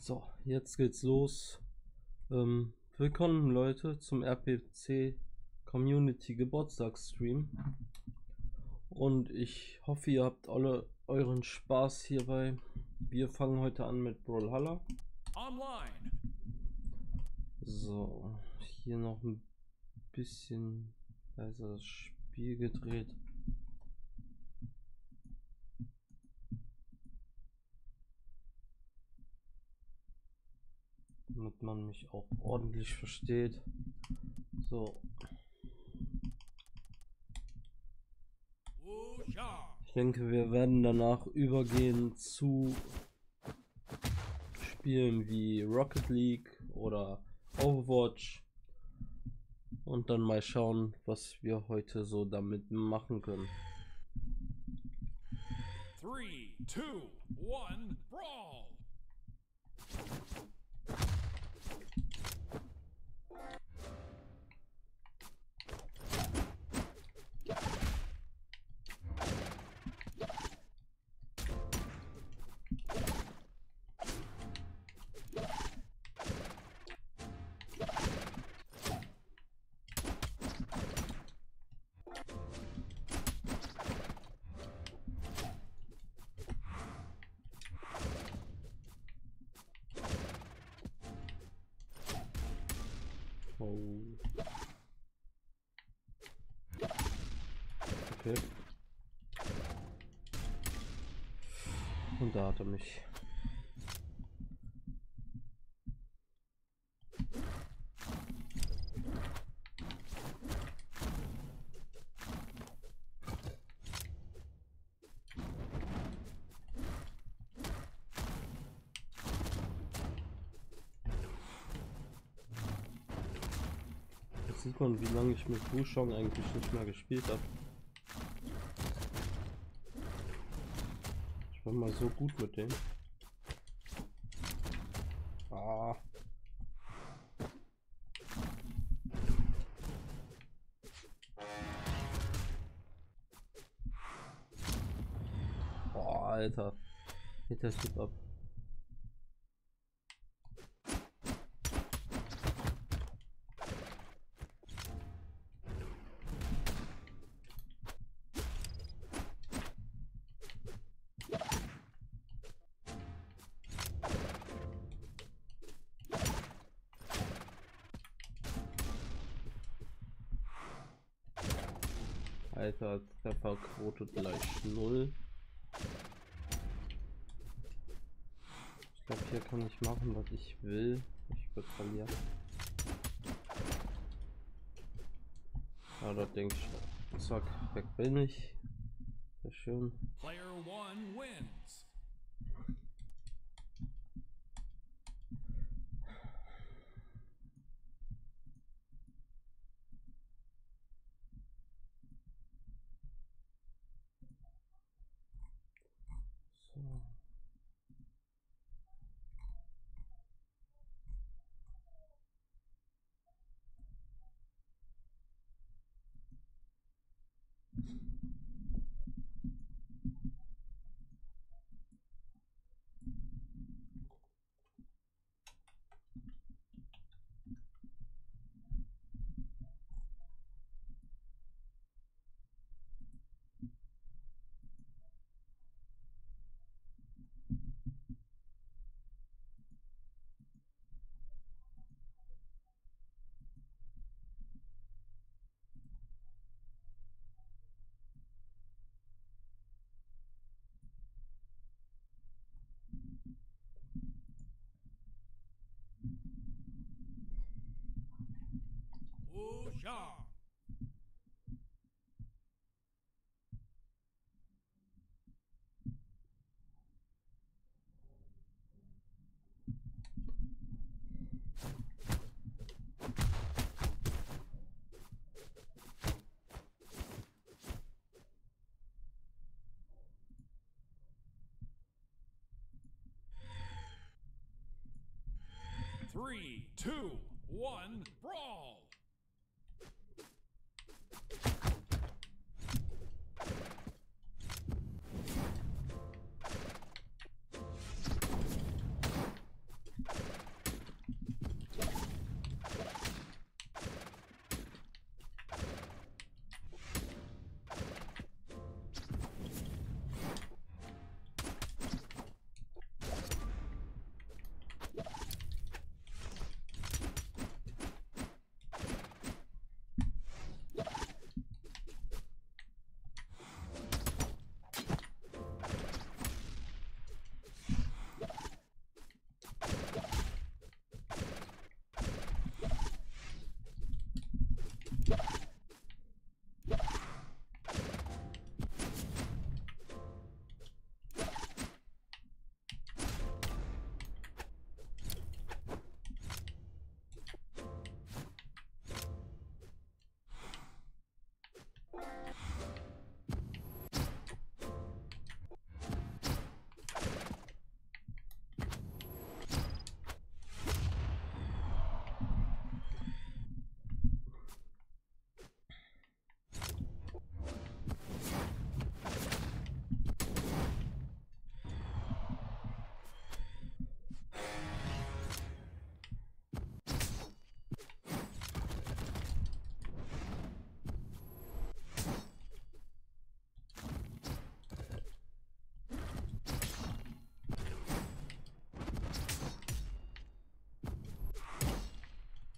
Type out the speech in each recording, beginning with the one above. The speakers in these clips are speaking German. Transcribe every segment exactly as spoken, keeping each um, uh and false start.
So, jetzt geht's los. Ähm, willkommen Leute zum R P C Community Geburtstagsstream. Und ich hoffe, ihr habt alle euren Spaß hierbei. Wir fangen heute an mit Brawlhalla. Online. So, hier noch ein bisschen leiser das Spiel gedreht. Damit man mich auch ordentlich versteht. So. Ich denke, wir werden danach übergehen zu Spielen wie Rocket League oder Overwatch und dann mal schauen, was wir heute so damit machen können. three, two, one, brawl! Oh. Okay. Und da hat er mich. Jetzt sieht man, wie lange ich mit Wushong eigentlich nicht mehr gespielt habe. Ich war mal so gut mit dem. Ah. Boah, Alter. Geht der Typ ab. Alter, Trefferquote gleich null. Ich glaube, hier kann ich machen, was ich will. Ich würde verlieren. Ja, da denke ich, zack, weg bin ich. Sehr schön. Player one wins. So. Wushong. Three, two, one, brawl!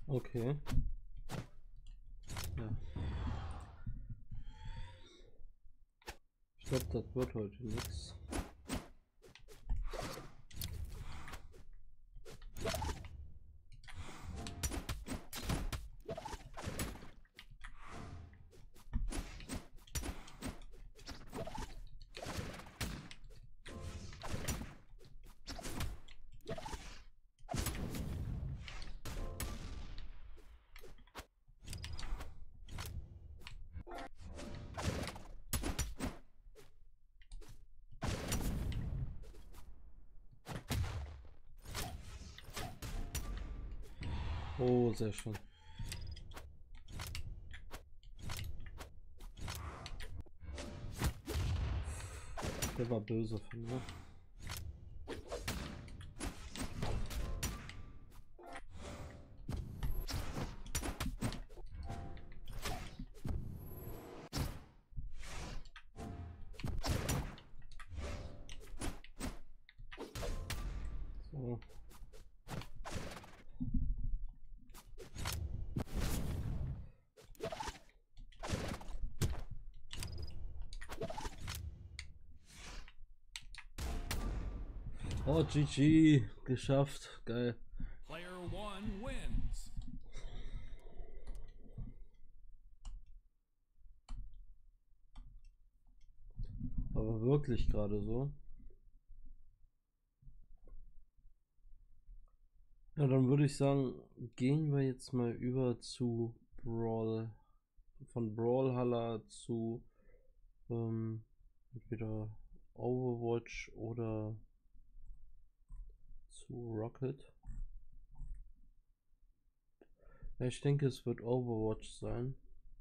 Okay. Ja. Ich glaube, das wird heute nichts. Oh, sehr schön. Der war böse von mir. So. Oh, G G, geschafft, geil. Player one wins. Aber wirklich gerade so. Ja, dann würde ich sagen, gehen wir jetzt mal über zu Brawl, von Brawlhalla zu ähm, entweder Overwatch oder zu Rocket. Ja, ich denke, es wird Overwatch sein.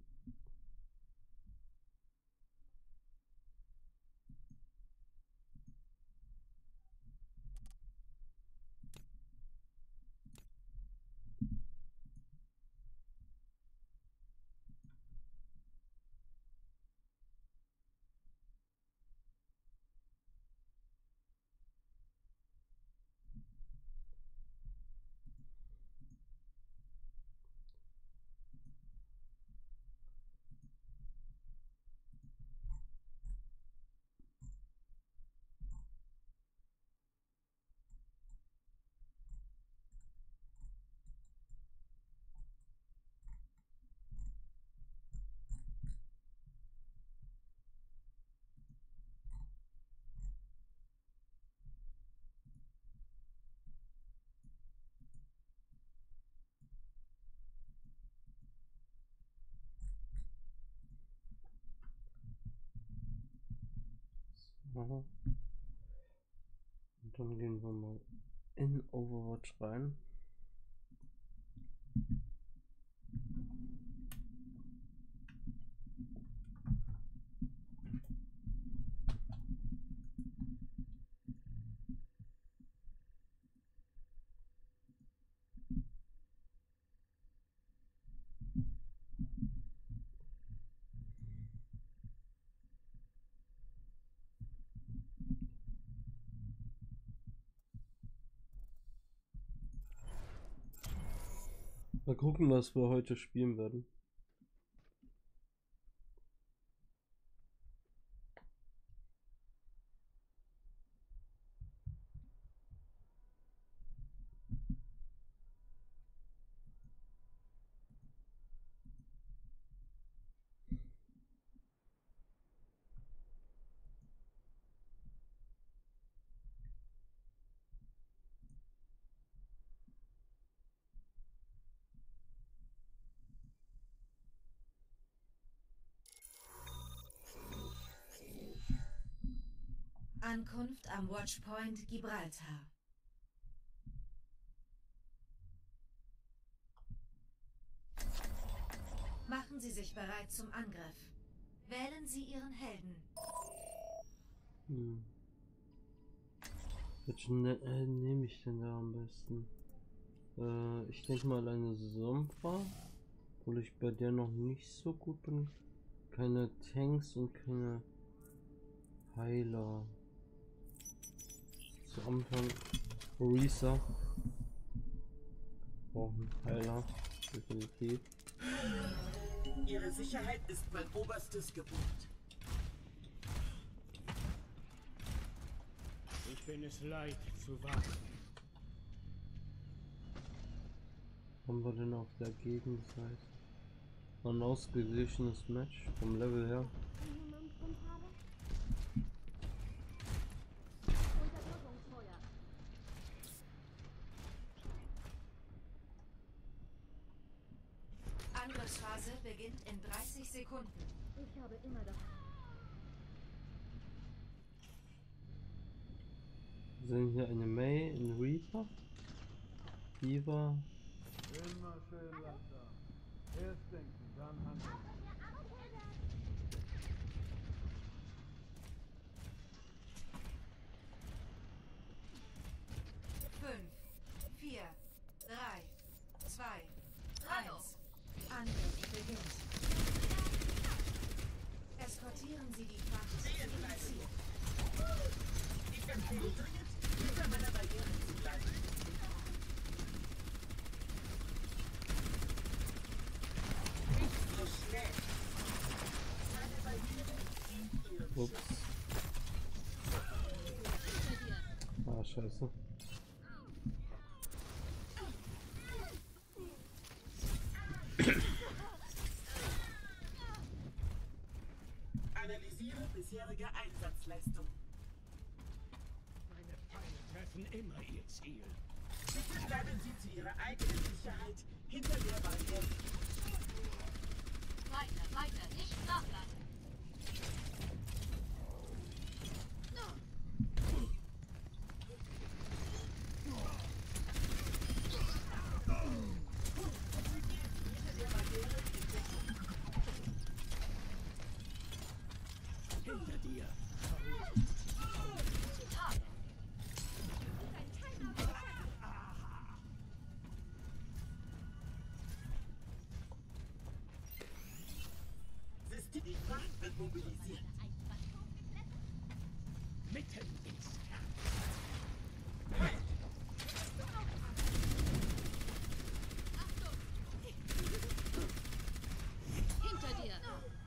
So. Und dann gehen wir mal in Overwatch rein. Mal gucken, was wir heute spielen werden. Ankunft am Watchpoint Gibraltar. Machen Sie sich bereit zum Angriff. Wählen Sie Ihren Helden. Hm. Welchen ne äh, nehme ich denn da am besten? Äh, ich denke mal eine Sombra, obwohl ich bei der noch nicht so gut bin. Keine Tanks und keine Heiler. Zu Anfang Orisa. Brauchen Heiler. Definitiv. Ihre Sicherheit ist mein oberstes Gebot. Ich bin es leid zu warten. Haben wir denn auf der Gegenseite? Ein ausgeglichenes Match vom Level her. Angriffsphase beginnt in dreißig Sekunden. Ich habe immer das. Wir sehen hier eine May, ein Reaper, Diva. Immer schön langsam. Erst denken, dann handeln. fünf, vier, drei, zwei, eins. Angriff beginnt. Eskortieren Sie die Fracht zu Ihrem Ziel. Ich empfehle dringend, hinter meiner Barriere zu bleiben. Nicht so schnell. Meine Barriere dient Ihrem Ups. Ah, scheiße. Analysiere bisherige Einsatzleistung. Meine Pfeile treffen immer ihr Ziel. Bitte bleiben Sie zu Ihrer eigenen Sicherheit hinter der Barriere. Weiter, weiter, nicht nachlassen. Hinter dir. System, die Fracht wird mobilisiert. Mitten ins Herz. Hinter dir.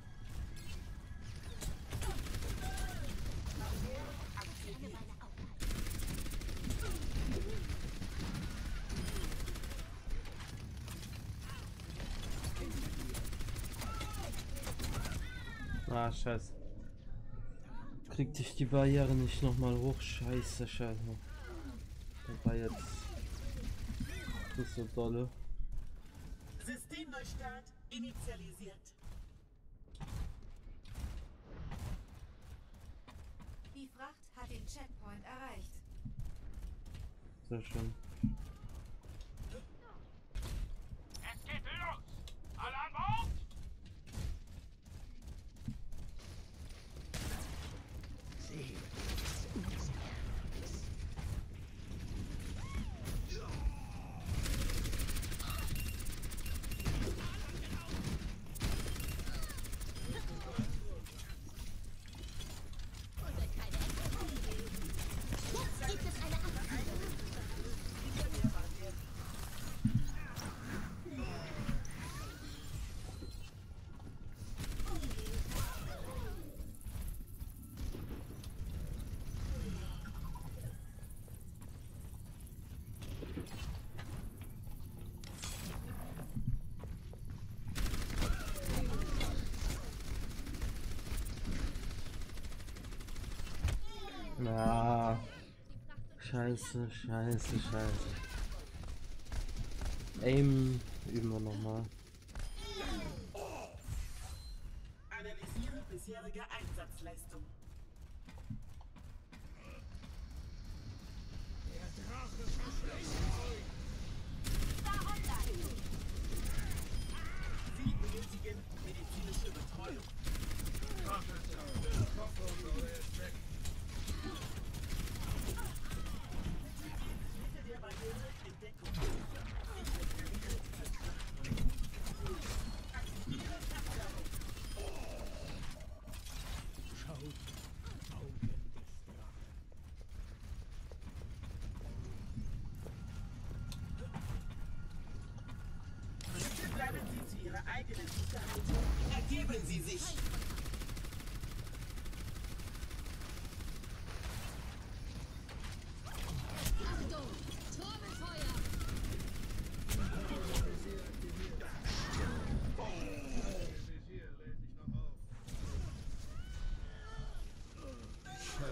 Ah, scheiße. Kriegte ich die Barriere nicht nochmal hoch? Scheiße, scheiße. Das war jetzt... Das ist so dolle. Systemneustart initialisiert. Die Fracht hat den Checkpoint erreicht. Sehr schön. Es geht los! Alle an Bord! Sehe. Jetzt gibt es eine Abkürzung. Ja. Scheiße, scheiße, scheiße. Aim üben wir nochmal. Analysiere bisherige Einsatzleistung. Der Drache verschlägt euch. Sie benötigen medizinische Betreuung. Hinter der Barriere in Deckung. Schaut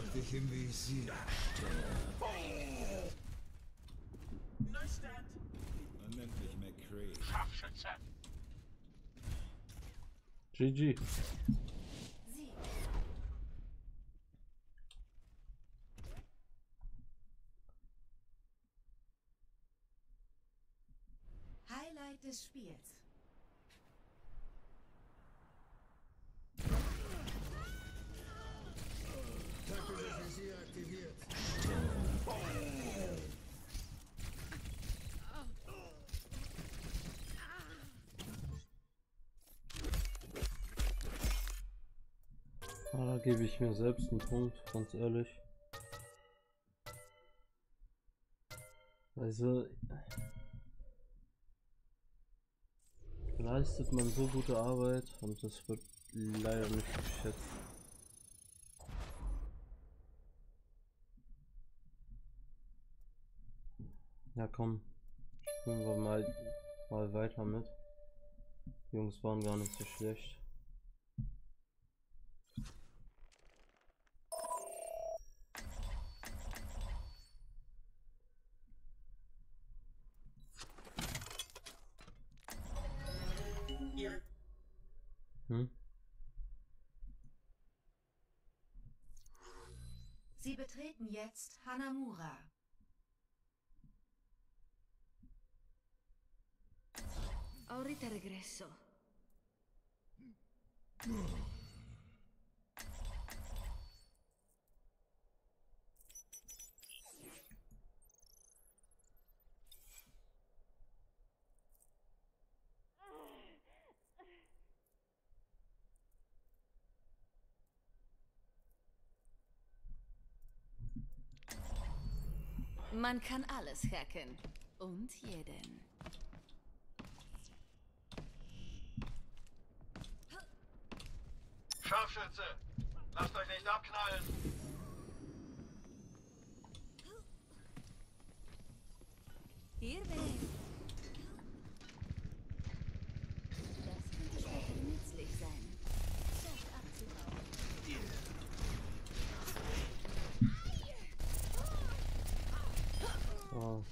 Hab dich im Visier. Neustadt. Man nennt mich McCree. Scharfschütze. G G. Sieg. Highlight des Spiels. Taktisches Visier aktiviert. Ah, da gebe ich mir selbst einen Punkt, ganz ehrlich. Also leistet man so gute Arbeit und das wird leider nicht geschätzt. Ja komm, spielen wir mal, mal weiter mit. Die Jungs waren gar nicht so schlecht. Ja. Hm? Sie betreten jetzt Hanamura. Ahorita regreso. Man kann alles hacken. Und jeden. Scharfschütze. Lasst euch nicht abknallen. Hier weg. Das könnte später nützlich sein. Zeit abzubauen. Ah.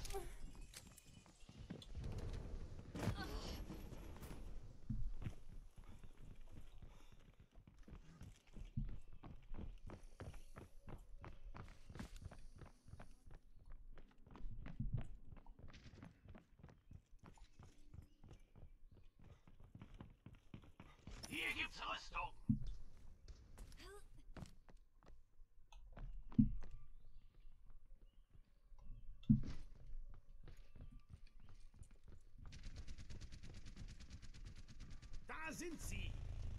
Hier gibt's Rüstung. Da sind sie.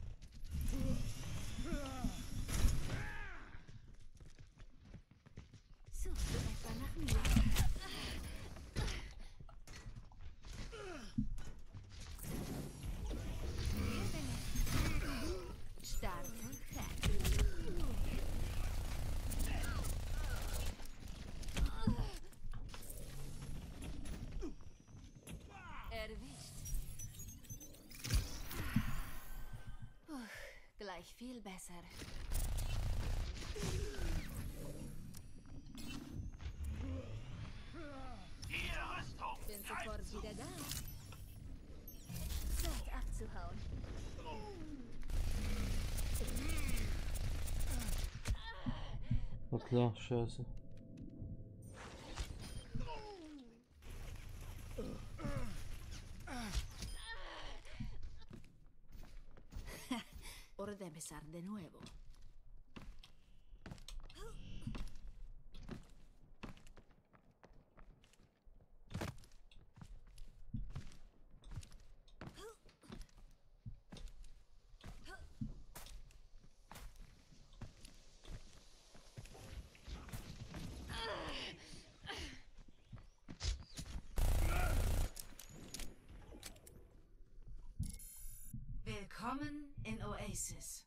Suchst du etwa nach mir? Hier weg. Starker Hack. Erwischt. Puh, gleich viel besser. Hier Rüstung. Bin sofort wieder da. Zeit abzuhauen. Na klar, scheiße. Hora de empezar de nuevo. Willkommen in Oasis.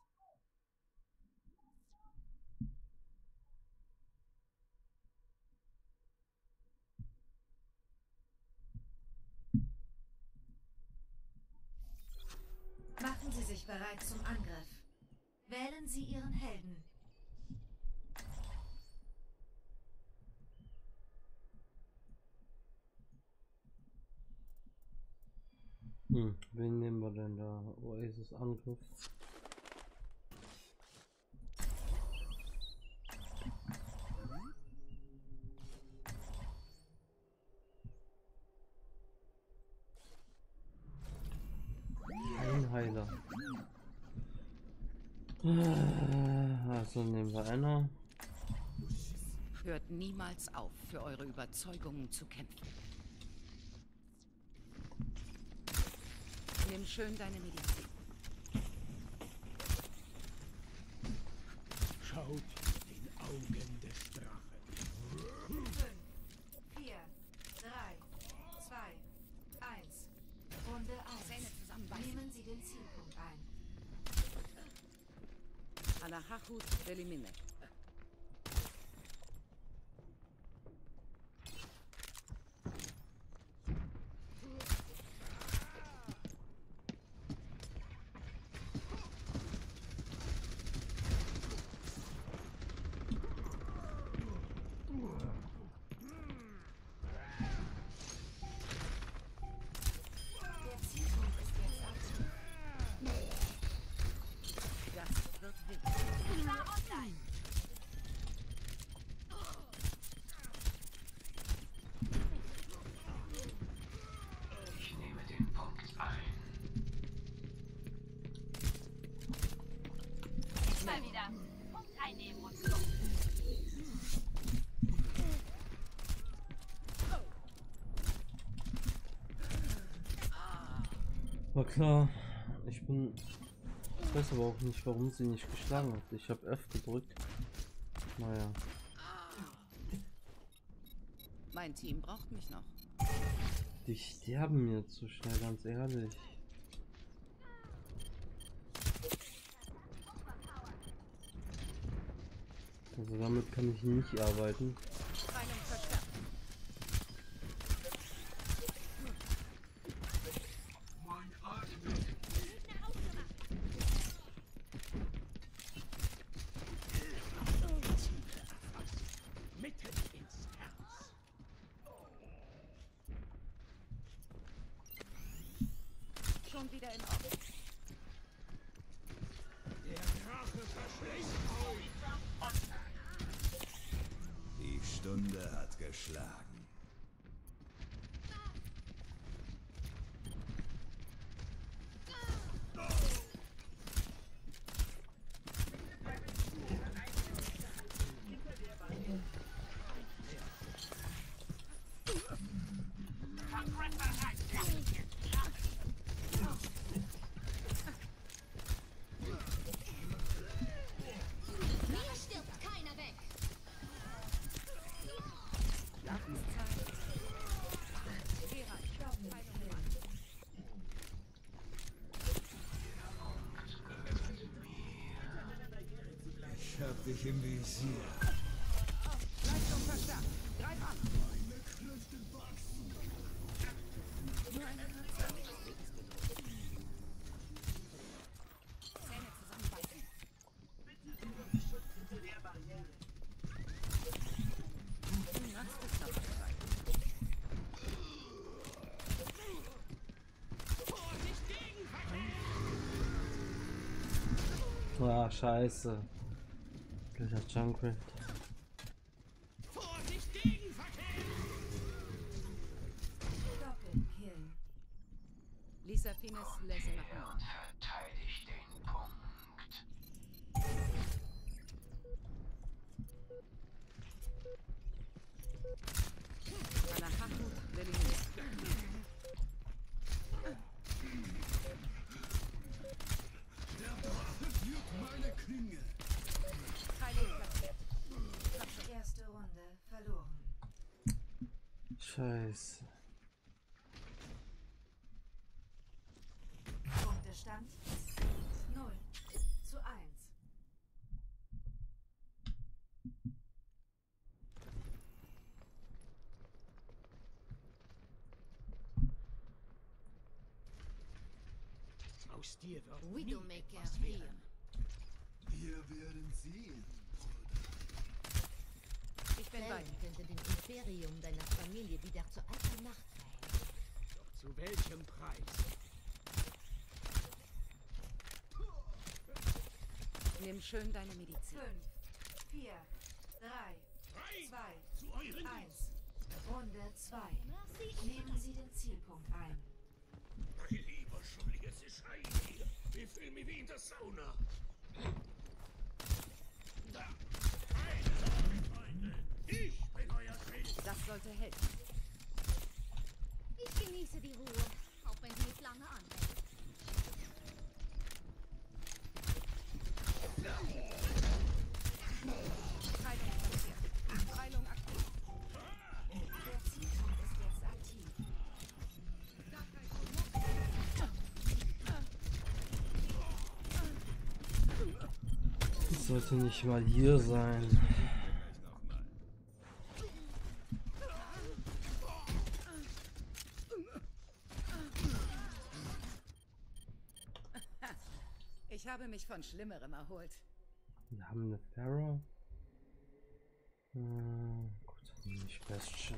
Machen Sie sich bereit zum Angriff. Wählen Sie Ihren Helden. Hm, wen nehmen wir denn da? Oasis Angriff. Ein Heiler. Also nehmen wir einer. Hört niemals auf, für eure Überzeugungen zu kämpfen. Nimm schön deine Medizin. Schaut den Augen des Drachen. fünf, vier, drei, zwei, eins. Runde Zähne eins. zusammenbeißen. Nehmen Sie den Zielpunkt ein. Anahachut Delimine. Der Zielpunkt ist jetzt aktiv. Das wird wild. Ich war online. Ich nehme den Punkt ein. Mal wieder. Punkt einnehmen und los. War klar, ich bin. Ich weiß aber auch nicht, warum sie nicht geschlagen hat. Ich habe F gedrückt. Naja. Mein Team braucht mich noch. Die sterben mir zu schnell, ganz ehrlich. Also damit kann ich nicht arbeiten. Einem verstärkt. Mitten ins Herz. Schon wieder in Ordnung. Der Drache verschlingt euch. Die Stunde hat geschlagen. Mir stirbt keiner weg. Ich hab dich im Visier. Leistung verstärkt. Greif an. Nur eine Kürze. Zähne zusammenbeißen. Du magst es dabei sein. Ah, scheiße. Gleich hat Junkrat. Vorsicht, Gegenverkehr! Doppelkill. Lisa Fines laisse nach Norden. Verteidigt den Punkt. Anahachut Delimine. Meine Klinge. Heilig platziert. Erste Runde verloren. Scheiße. Punktestand null zu eins. Aus dir wird nie Widowmaker etwas hier. werden. Wir werden sehen. Ich bin bei Bellen dir. könnte dem Imperium deiner Familie wieder zur alten Macht verhelfen. Doch zu welchem Preis? Nimm schön deine Medizin. fünf, vier, drei, Frei zwei, zu euren eins. Runde zwei. Nehmen Sie den Zielpunkt ein. Mein lieber Schulliges ist heilig. Ich fühle mich wie in der Sauna. Da. Eine Freunde. Ich bin euer Schild. Das sollte helfen. Ich genieße die Ruhe, auch wenn sie nicht lange anhält. Heilung passiert. Heilung aktiv. Der Zielpunkt ist jetzt aktiv. Das sollte nicht mal hier sein. Ich habe mich von Schlimmerem erholt. Wir haben eine Pharaoh. Äh, gut, nicht Bastion.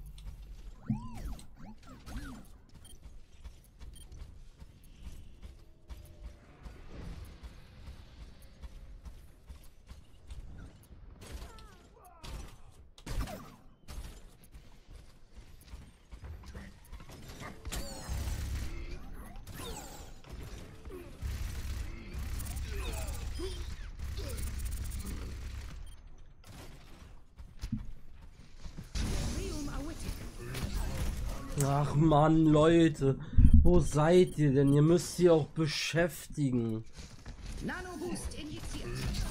Ach Mann, Leute, wo seid ihr denn? Ihr müsst sie auch beschäftigen. Nano-Boost injiziert.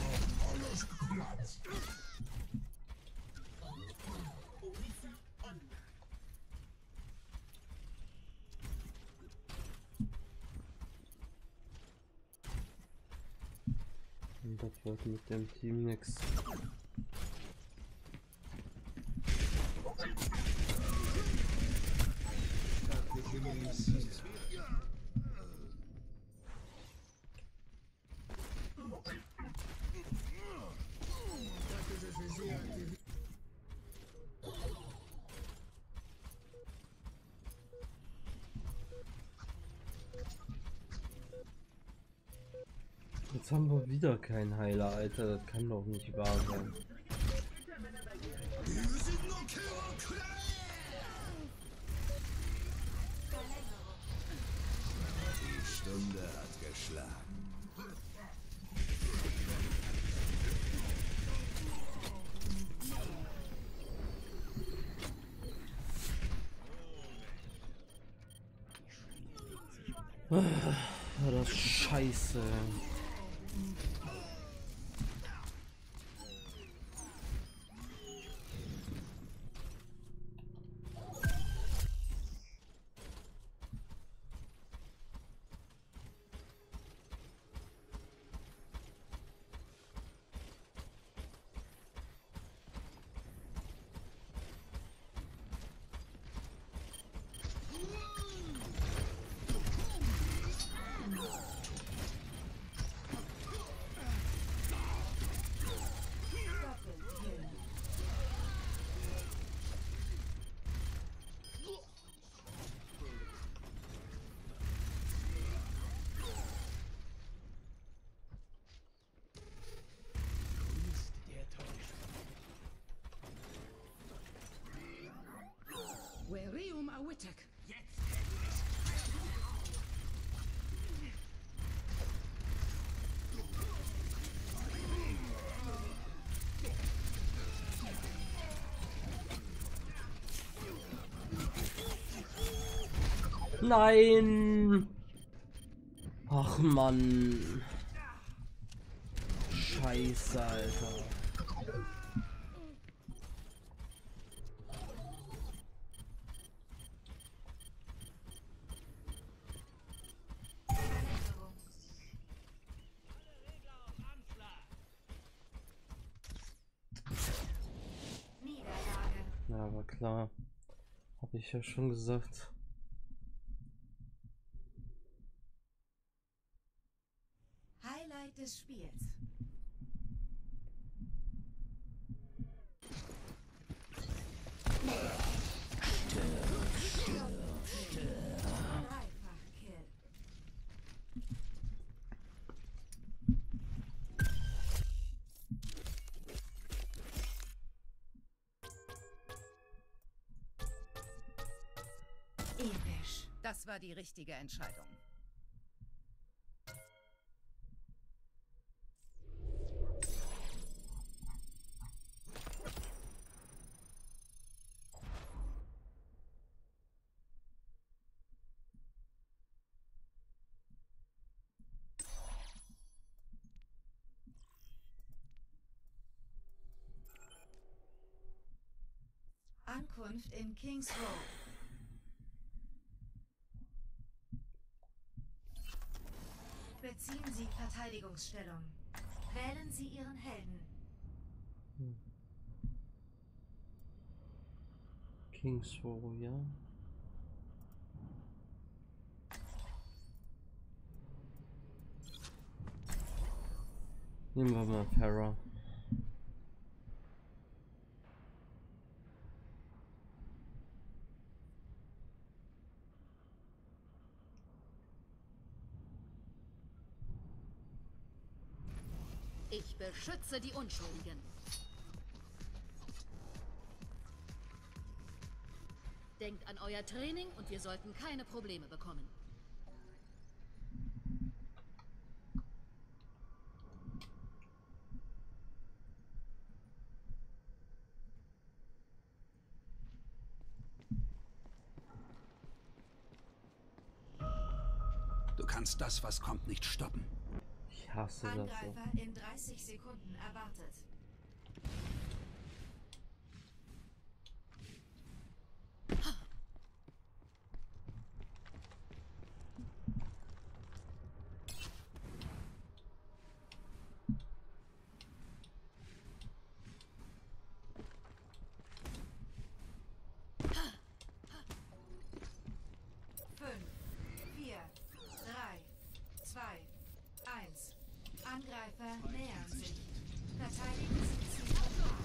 Und das wird mit dem Team nix. Jetzt haben wir wieder keinen Heiler, Alter. Das kann doch nicht wahr sein. Die Stunde hat geschlagen. Ah, das ist scheiße. Werium Awitek. Nein! Ach Mann. Scheiße, Alter. Ja, aber klar. Habe ich ja schon gesagt. Highlight des Spiels. Dreifach-Kill. Das war die richtige Entscheidung. Ankunft in Kings Row. Beziehen Sie Verteidigungsstellung. Wählen Sie Ihren Helden. Hm. Kings Row, ja. Nehmen wir mal Pharah. Ich beschütze die Unschuldigen. Denkt an euer Training und wir sollten keine Probleme bekommen. Du kannst das, was kommt, nicht stoppen. Ich hasse das so. Angreifer in dreißig Sekunden erwartet. Fünf, vier, drei, zwei, eins. Angreifer nähern sich. Verteidigen Sie Ziel.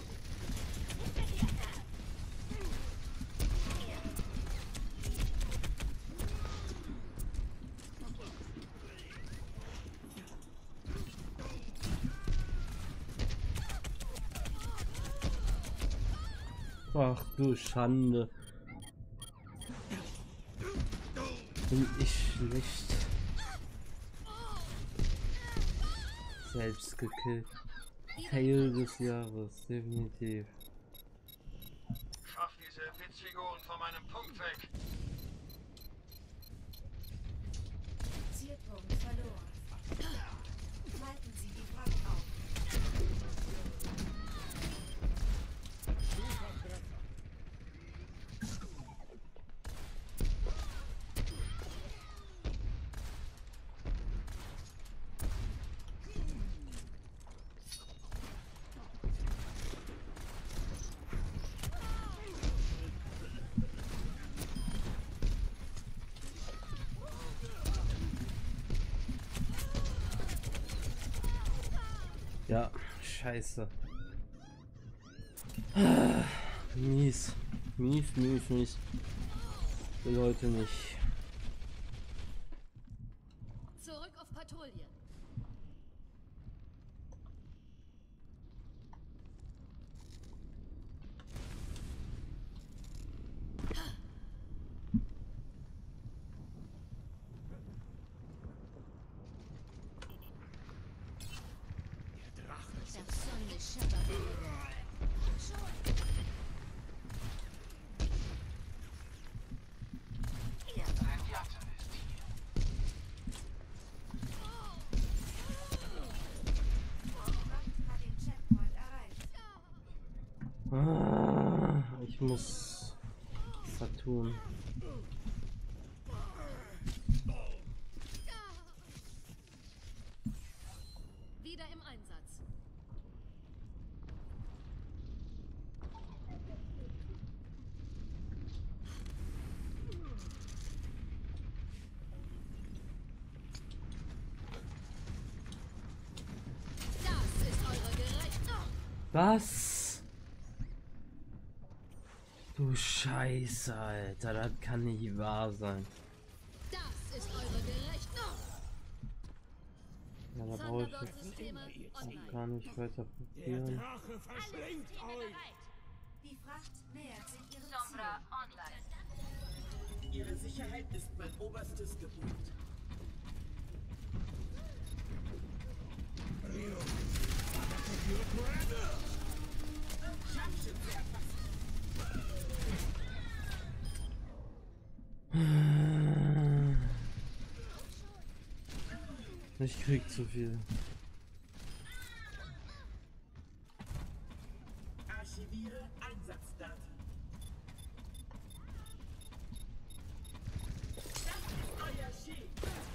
Ach du Schande. Bin ich nicht selbst gekillt. Fail des Jahres, definitiv. Schaff diese Witzfiguren von meinem Punkt weg. Zielpunkt verloren. Halten Sie die Front auf. Ja, scheiße. Ah, mies. Mies, mies, mies. Will heute nicht. Zurück auf Patrouille. Hat den Checkpoint erreicht. Ah, ich muss was tun. Wieder im Einsatz. Das ist eure Gerechtigkeit. Was? Du Scheiße, Alter, das kann nicht wahr sein. Das ist eure Gerechtigkeit. Ja, da brauche ich Sonderbordssysteme jetzt online. auch gar nicht weiter Der probieren. Drache verschlingt euch! Die Fracht nähert sich ihrem Sombra Ziel. online. Ihre Sicherheit ist mein oberstes Gebot. Ich krieg zu viel. Archiviere Einsatzdaten. Das ist euer Schild.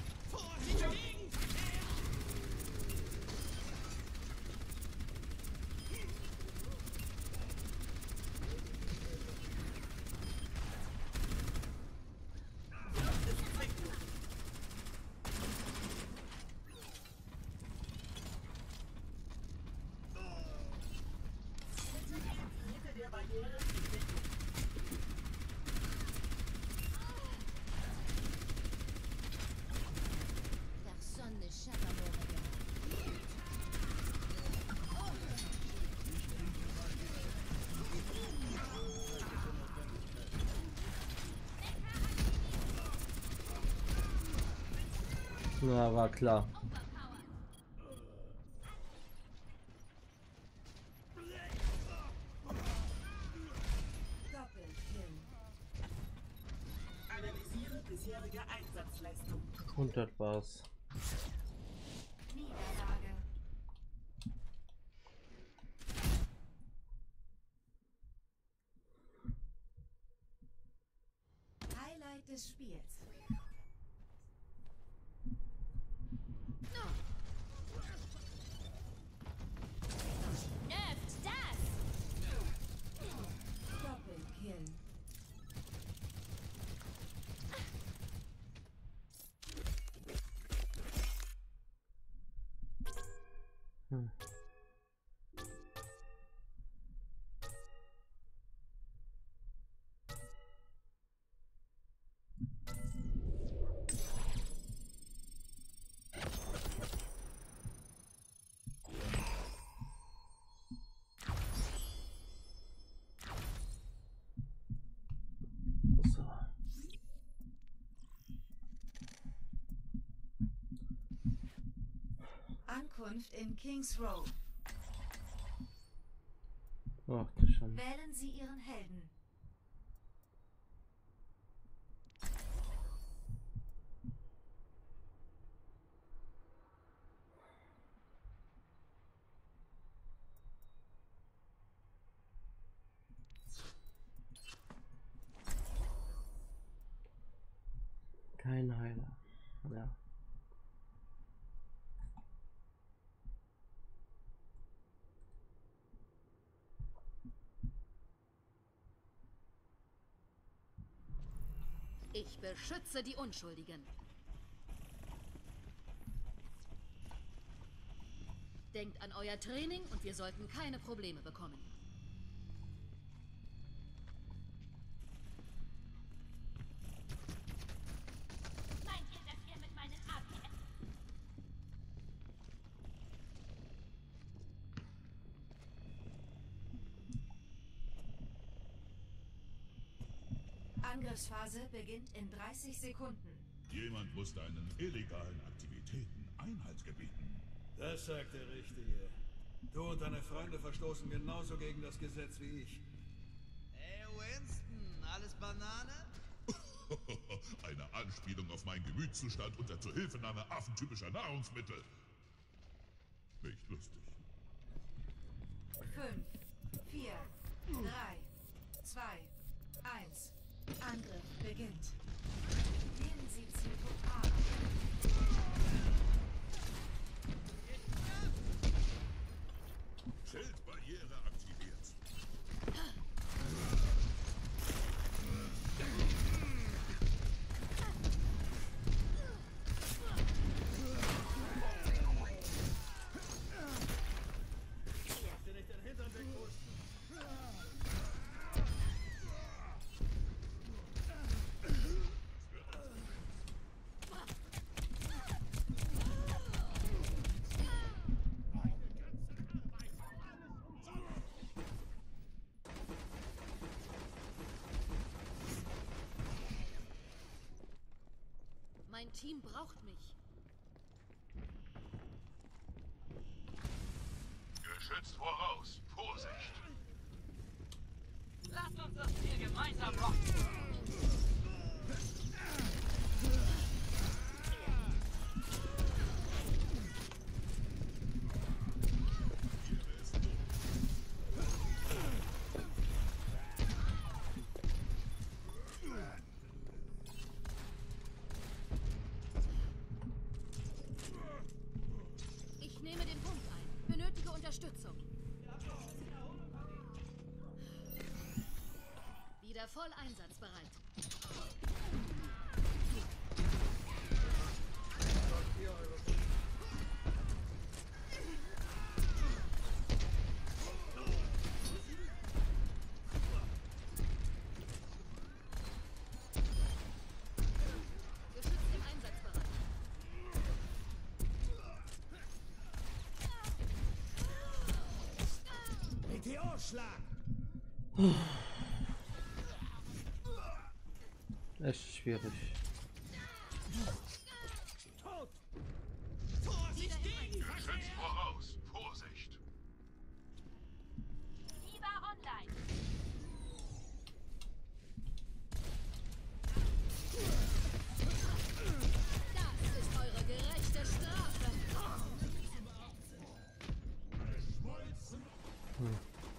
Na, war klar. Analysiere bisherige Einsatzleistung. hundert war's. Niederlage. Highlight des Spiels. Doppelkill. Hm. So. Ankunft in Kings Row. Ach du Schande. Wählen Sie Ihren Helden. Kein Heiler. Ja. Ich beschütze die Unschuldigen. Denkt an euer Training und wir sollten keine Probleme bekommen. Meint ihr, dass ihr mit meinen A P S... Angriffsphase beginnt in dreißig Sekunden. Jemand muss deinen illegalen Aktivitäten Einhalt gebieten. Das sagt der Richtige. Du und deine Freunde verstoßen genauso gegen das Gesetz wie ich. Hey Winston, alles Banane? Eine Anspielung auf meinen Gemütszustand unter Zuhilfenahme affentypischer Nahrungsmittel. Nicht lustig. fünf, vier, drei, zwei, eins. Angriff beginnt. Wählen Sie Zielpunkt A. Schildbarriere aktiviert. Darfst dir nicht den Hintern wegpusten? Team braucht mich. Geschützt voraus. Vorsicht. Lasst uns das Ziel gemeinsam rocken. Ich nehme den Punkt ein. Benötige Unterstützung. Wieder voll einsatzbereit. Geschützt im Einsatzbereich. Meteorschlag! Echt schwierig. Tot! Geschützt voraus. Vorsicht. Lieber online. Das ist eure gerechte Strafe. Hm.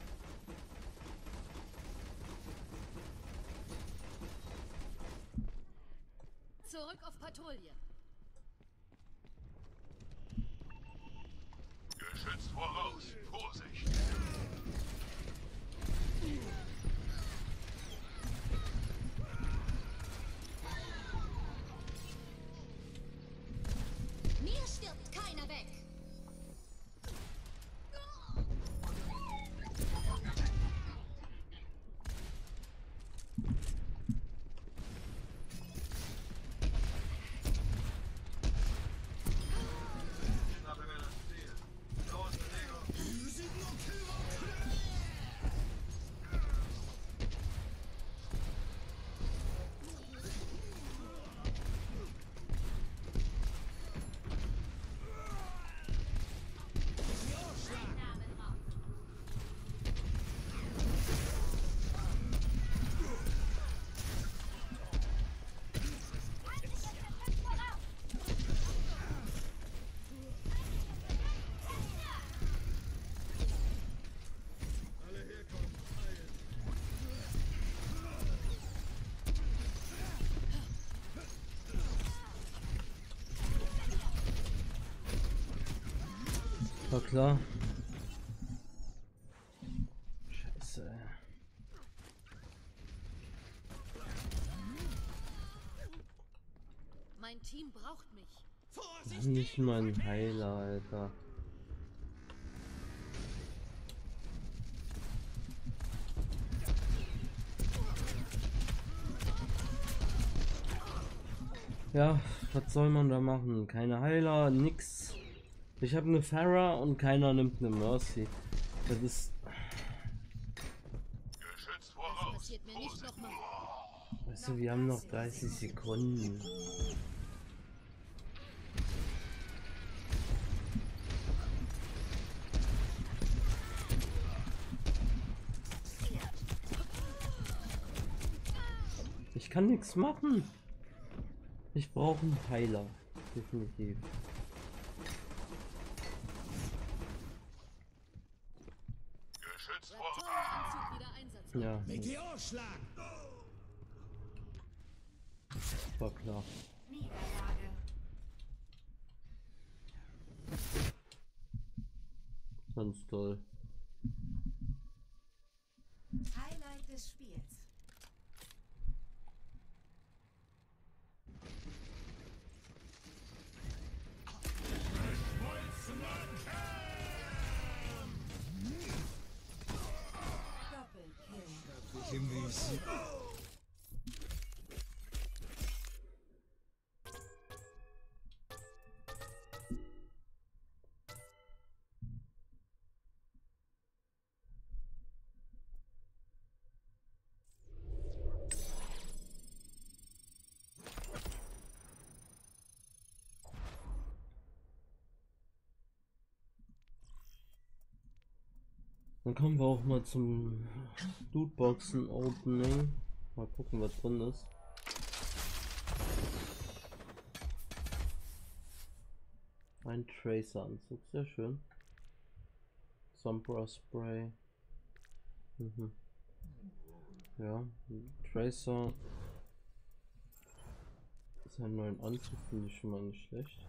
Zurück auf Patrouille. Geschützt voraus. Vorsicht. Mir stirbt keiner weg. Schnappe mir das Ziel. Los, Bewegung. War klar. Scheiße. Ey. Mein Team braucht mich. Nicht mein Heiler, Alter. Ja, was soll man da machen? Keine Heiler, nix. Ich habe eine Pharah und keiner nimmt eine Mercy. Das ist. Geschützt Das voraus. passiert mir nicht nochmal. Weißt du, wir haben noch dreißig Sekunden. Ich kann nichts machen. Ich brauche einen Heiler. Definitiv. Geschützt voraus. Raptorenanzug wieder einsatzbereit. Ja, Meteorschlag! war klar. Niederlage. Ganz toll. Highlight des Spiels. Doppelkill. Dann kommen wir auch mal zum Lootboxen Opening. Mal gucken, was drin ist. Ein Tracer-Anzug, sehr schön. Sombra Spray. Mhm. Ja, Tracer. Seinen neuen Anzug finde ich schon mal nicht schlecht.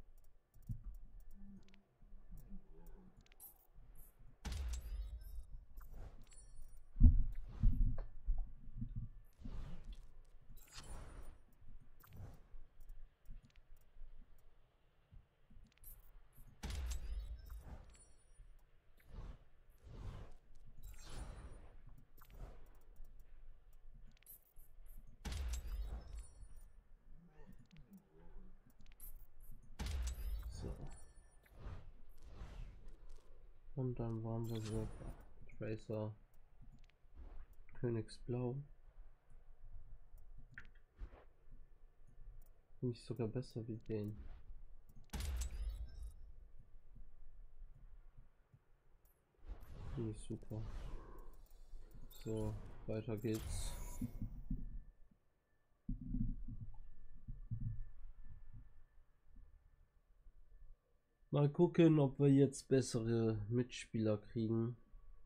Und dann waren wir so Tracer Königsblau. Finde ich sogar besser wie den. Finde ich super. So, weiter geht's. Mal gucken, ob wir jetzt bessere Mitspieler kriegen.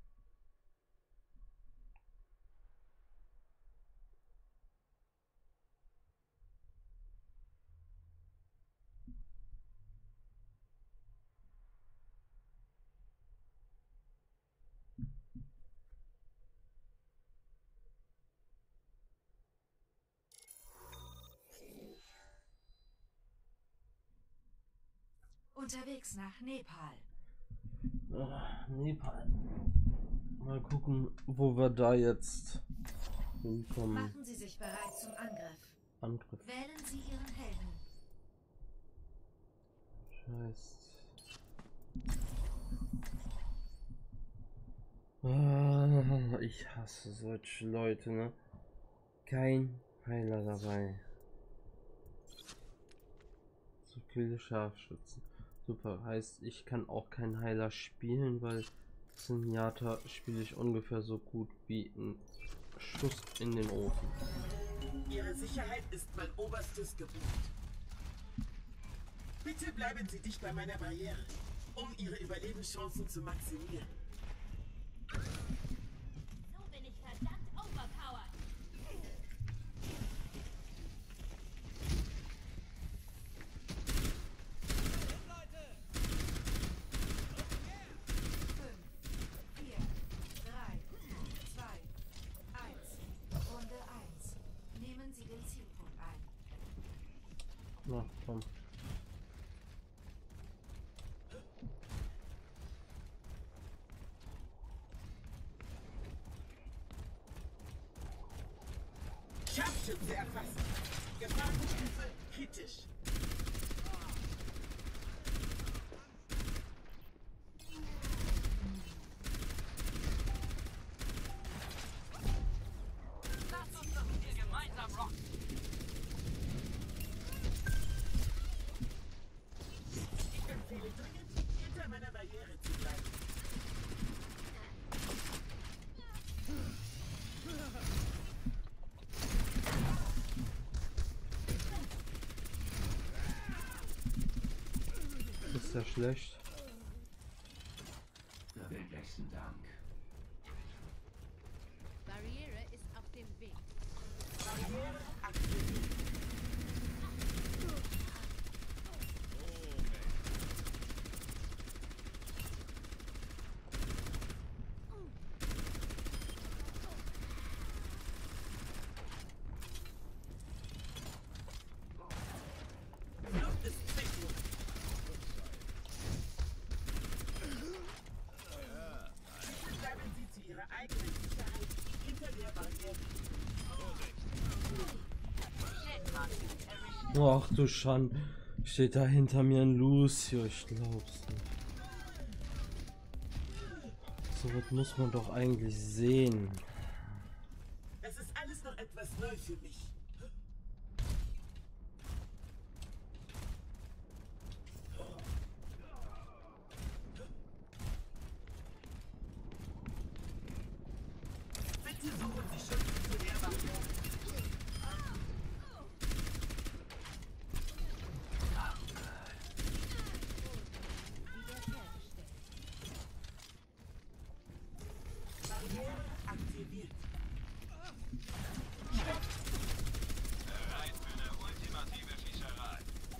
Unterwegs nach Nepal. Ach, Nepal. Mal gucken, wo wir da jetzt hinkommen. Machen Sie sich bereit zum Angriff. Angriff. Wählen Sie Ihren Helden. Scheiße. Ah, ich hasse solche Leute, ne? Kein Heiler dabei. So viele Scharfschützen. Super, heißt, ich kann auch keinen Heiler spielen, weil Zenyatta spiele ich ungefähr so gut wie ein Schuss in den Ofen. Ihre Sicherheit ist mein oberstes Gebot. Bitte bleiben Sie dicht bei meiner Barriere, um Ihre Überlebenschancen zu maximieren. So bin ich verdammt overpowered. Na, komm. Scharfschütze erfassen. Gefahrenstufe kritisch. Lass uns das hier gemeinsam rocken. Ich empfehle dringend, hinter meiner Barriere zu bleiben. Ist ja schlecht. Besten Dank. Barriere ist auf dem Weg. Barriere aktiviert. Luft ist zwecklos. Bleiben Sie zu Ihrer eigenen Sicherheit hinter der Barriere. Ach du Schand. Steht da hinter mir ein Lucio, ich glaub's nicht. So was muss man doch eigentlich sehen. Es ist alles noch etwas neu für mich. Bitte suchen Sie Schützen zu der Barriere. Barriere aktiviert. Bereit für eine ultimative Schießerei.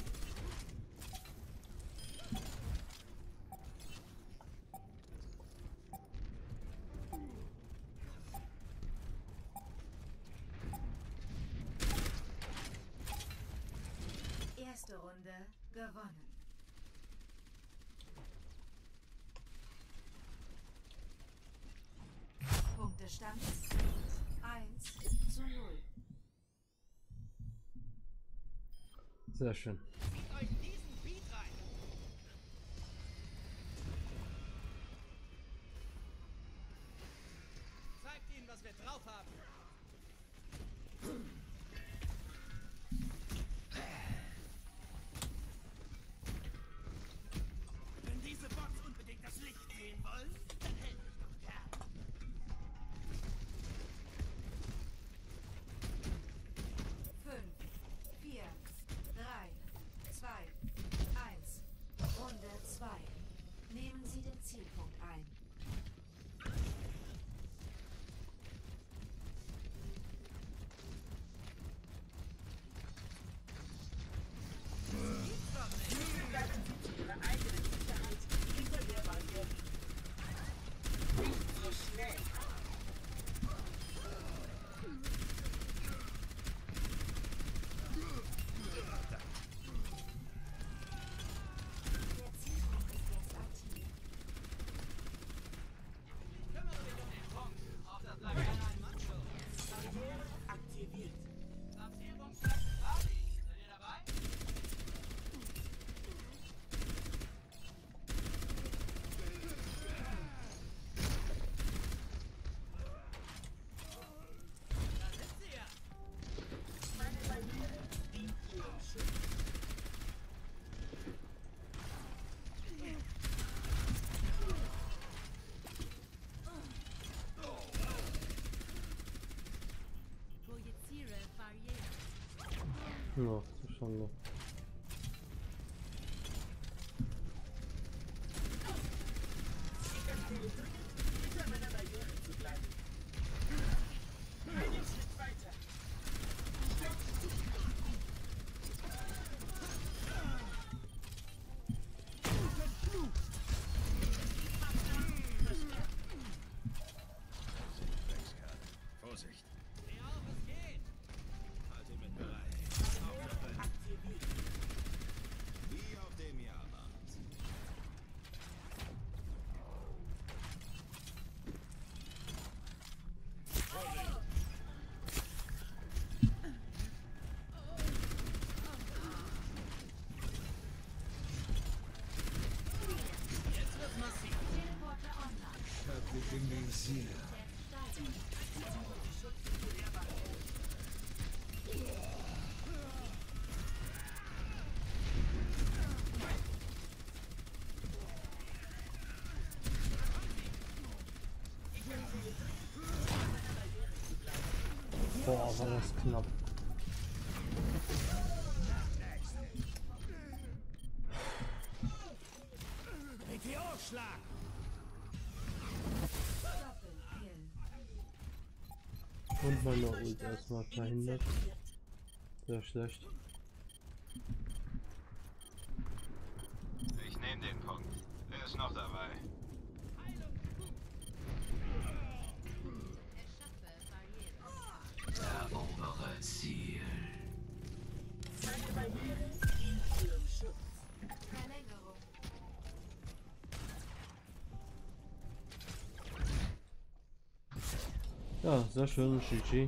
Erste Runde gewonnen. Punktestand eins zu null. Sehr schön. Zieht euch diesen Beat rein. Zeigt ihnen, was wir drauf haben. Wenn diese Bots unbedingt das Licht sehen wollen, dann helft mich doch gern. fünf, vier, drei, zwei, eins. Runde zwei. Nehmen Sie den Zielpunkt ein. Bleiben Sie zu Ihrer eigenen Sicherheit hinter der Barriere. Nicht so schnell. Der Zielpunkt ist jetzt aktiv. Kümmere dich um den Punkt. Auch das bleibt keine Ein-Mann-Show. Barriere aktiviert. Platzierungsplatz Party. Seid ihr dabei? Da sind sie ja. Meine Barriere dient Ihrem Schutz. Projiziere Barriere. Ja, zu Schande. Ich empfehle dringend, hinter meiner Barriere zu bleiben. Einen Schritt weiter. Vorsicht. Steh auf, es geht. Halte mit bereit. Aktiviert. Wie auf dem Jahrmarkt. Jetzt wird's massiv. Teleporter online. Kapitalisiert. Boah, war das knapp. P T O-Schlag. Doppelkill. Und meine Ult erstmal verhindert. Sehr schlecht. Ich nehme den Punkt. Wer ist noch dabei? Erschaffe Barriere. Erobere Ziel. Meine Barriere dient Ihrem Schutz. Verlängerung. Ja, sehr schön, G G.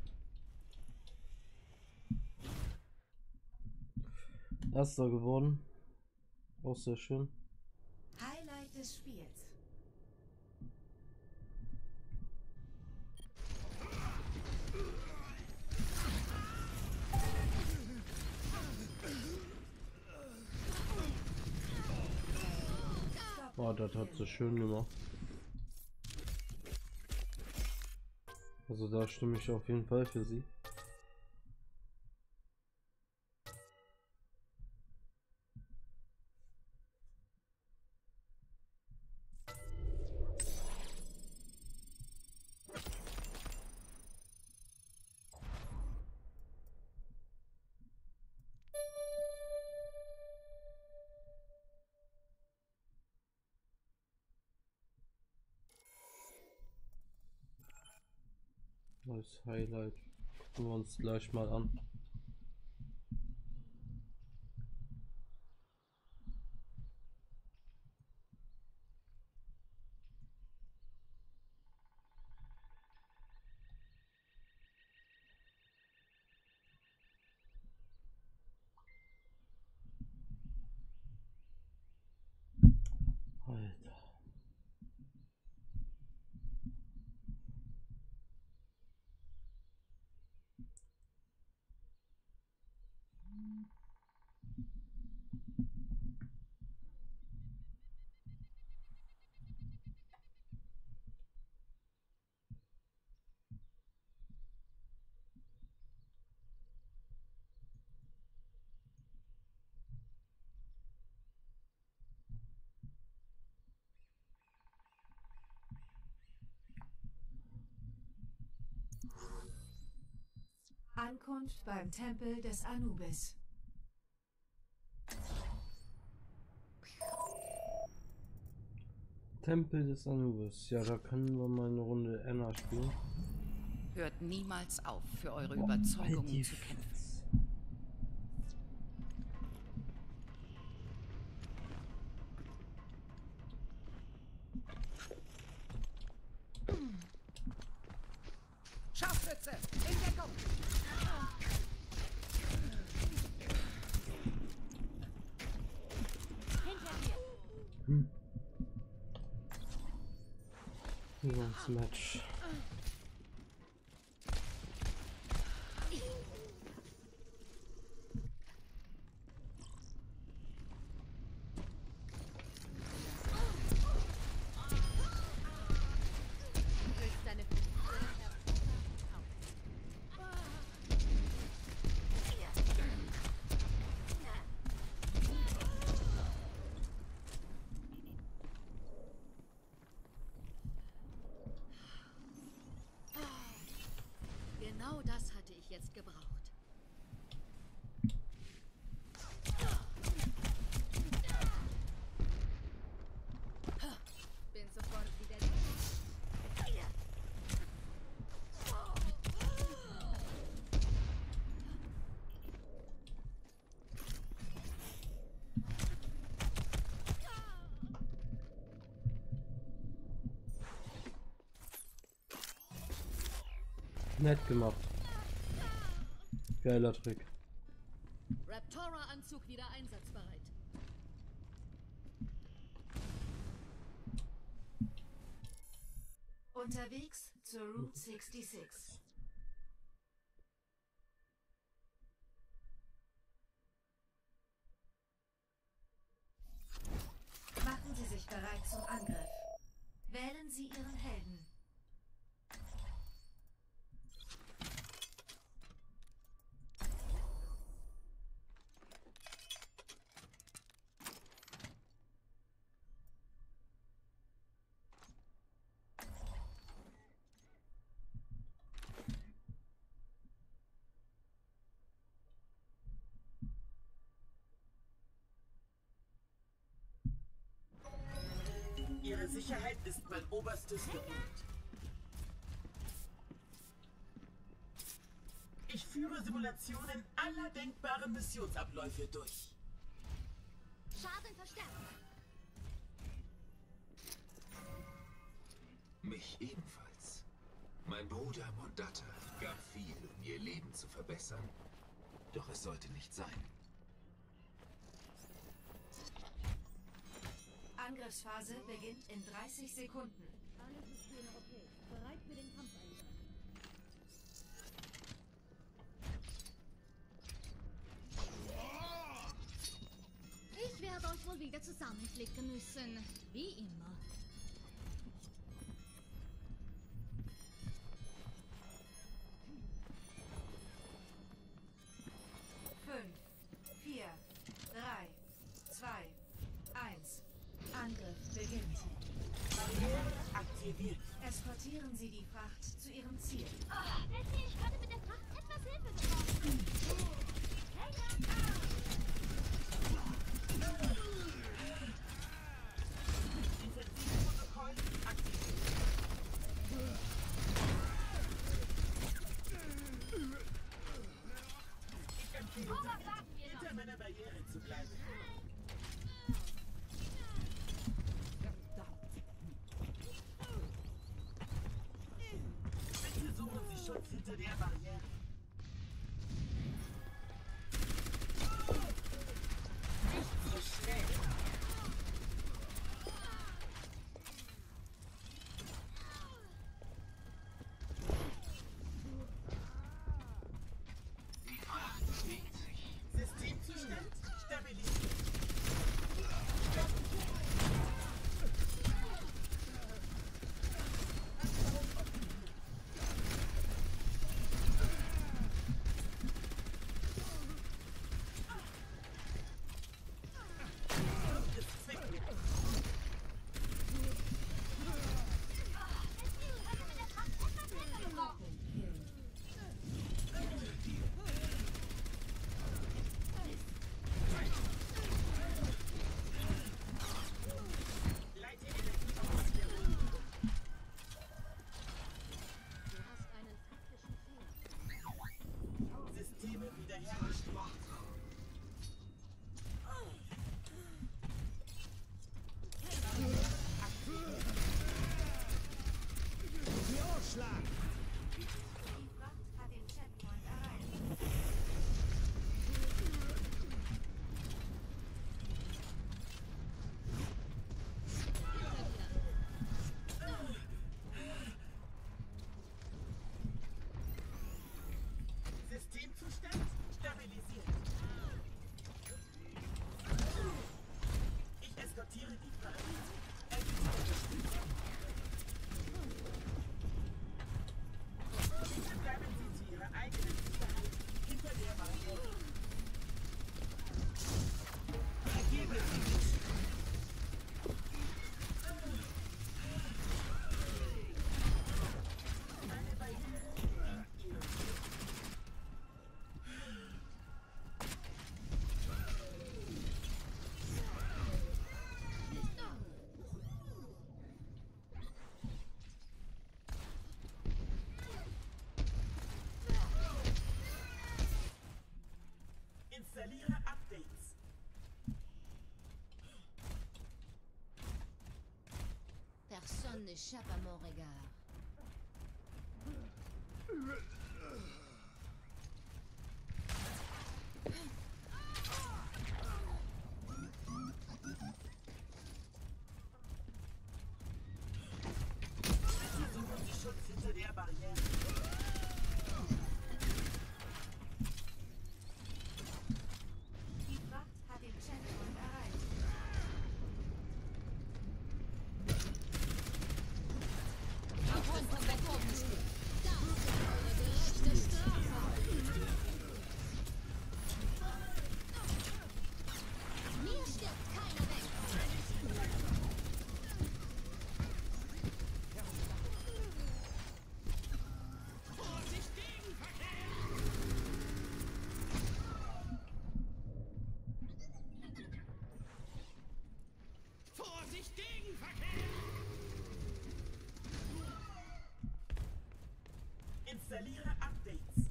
Erster geworden. Auch sehr schön. Highlight des Spiels. Oh, das hat sie schön gemacht. Also da stimme ich auf jeden Fall für sie. Neues Highlight. Gucken wir uns gleich mal an. Alter. Ankunft beim Tempel des Anubis. Tempel des Anubis. Ja, da können wir mal eine Runde Anna spielen. Hört niemals auf, für eure Überzeugungen zu kämpfen. Scharfschütze, in Deckung! Hinter dir! Hm. Das Match. Genau das hatte ich jetzt gebraucht. Bin sofort wieder da. Nett gemacht. Geiler Trick. Raptora-Anzug wieder einsatzbereit. Unterwegs zur Route sechsundsechzig. Machen Sie sich bereit zum Angriff. Wählen Sie Ihren Helden. Ihre Sicherheit ist mein oberstes Gebot. Ich führe Simulationen aller denkbaren Missionsabläufe durch. Schaden verstärkt. Mich ebenfalls. Mein Bruder Mondatta gab viel, um ihr Leben zu verbessern. Doch es sollte nicht sein. Angriffsphase beginnt in dreißig Sekunden. Alle Systeme okay. Bereit für den Kampfeinsatz. Ich werde euch wohl wieder zusammenflicken müssen. Wie immer. Schutz hinter der Barriere. Nicht so schnell. Systemzustand stabilisiert. Systemzustand stabilisiert. Ich eskortiere die Freiheit. Ergibt Unterstützung. Bitte bleiben Sie zu Ihrer eigenen Sicherheit hinter der Barriere. Ergeben Sie sich. Eine Barriere. Installiere Updates. Personne n'échappe à mon regard. Schutz hinter der Barriere. Die Fracht hat den Checkpoint erreicht. Mir stirbt keiner weg. Vorsicht, Gegenverkehr! Installiere Updates.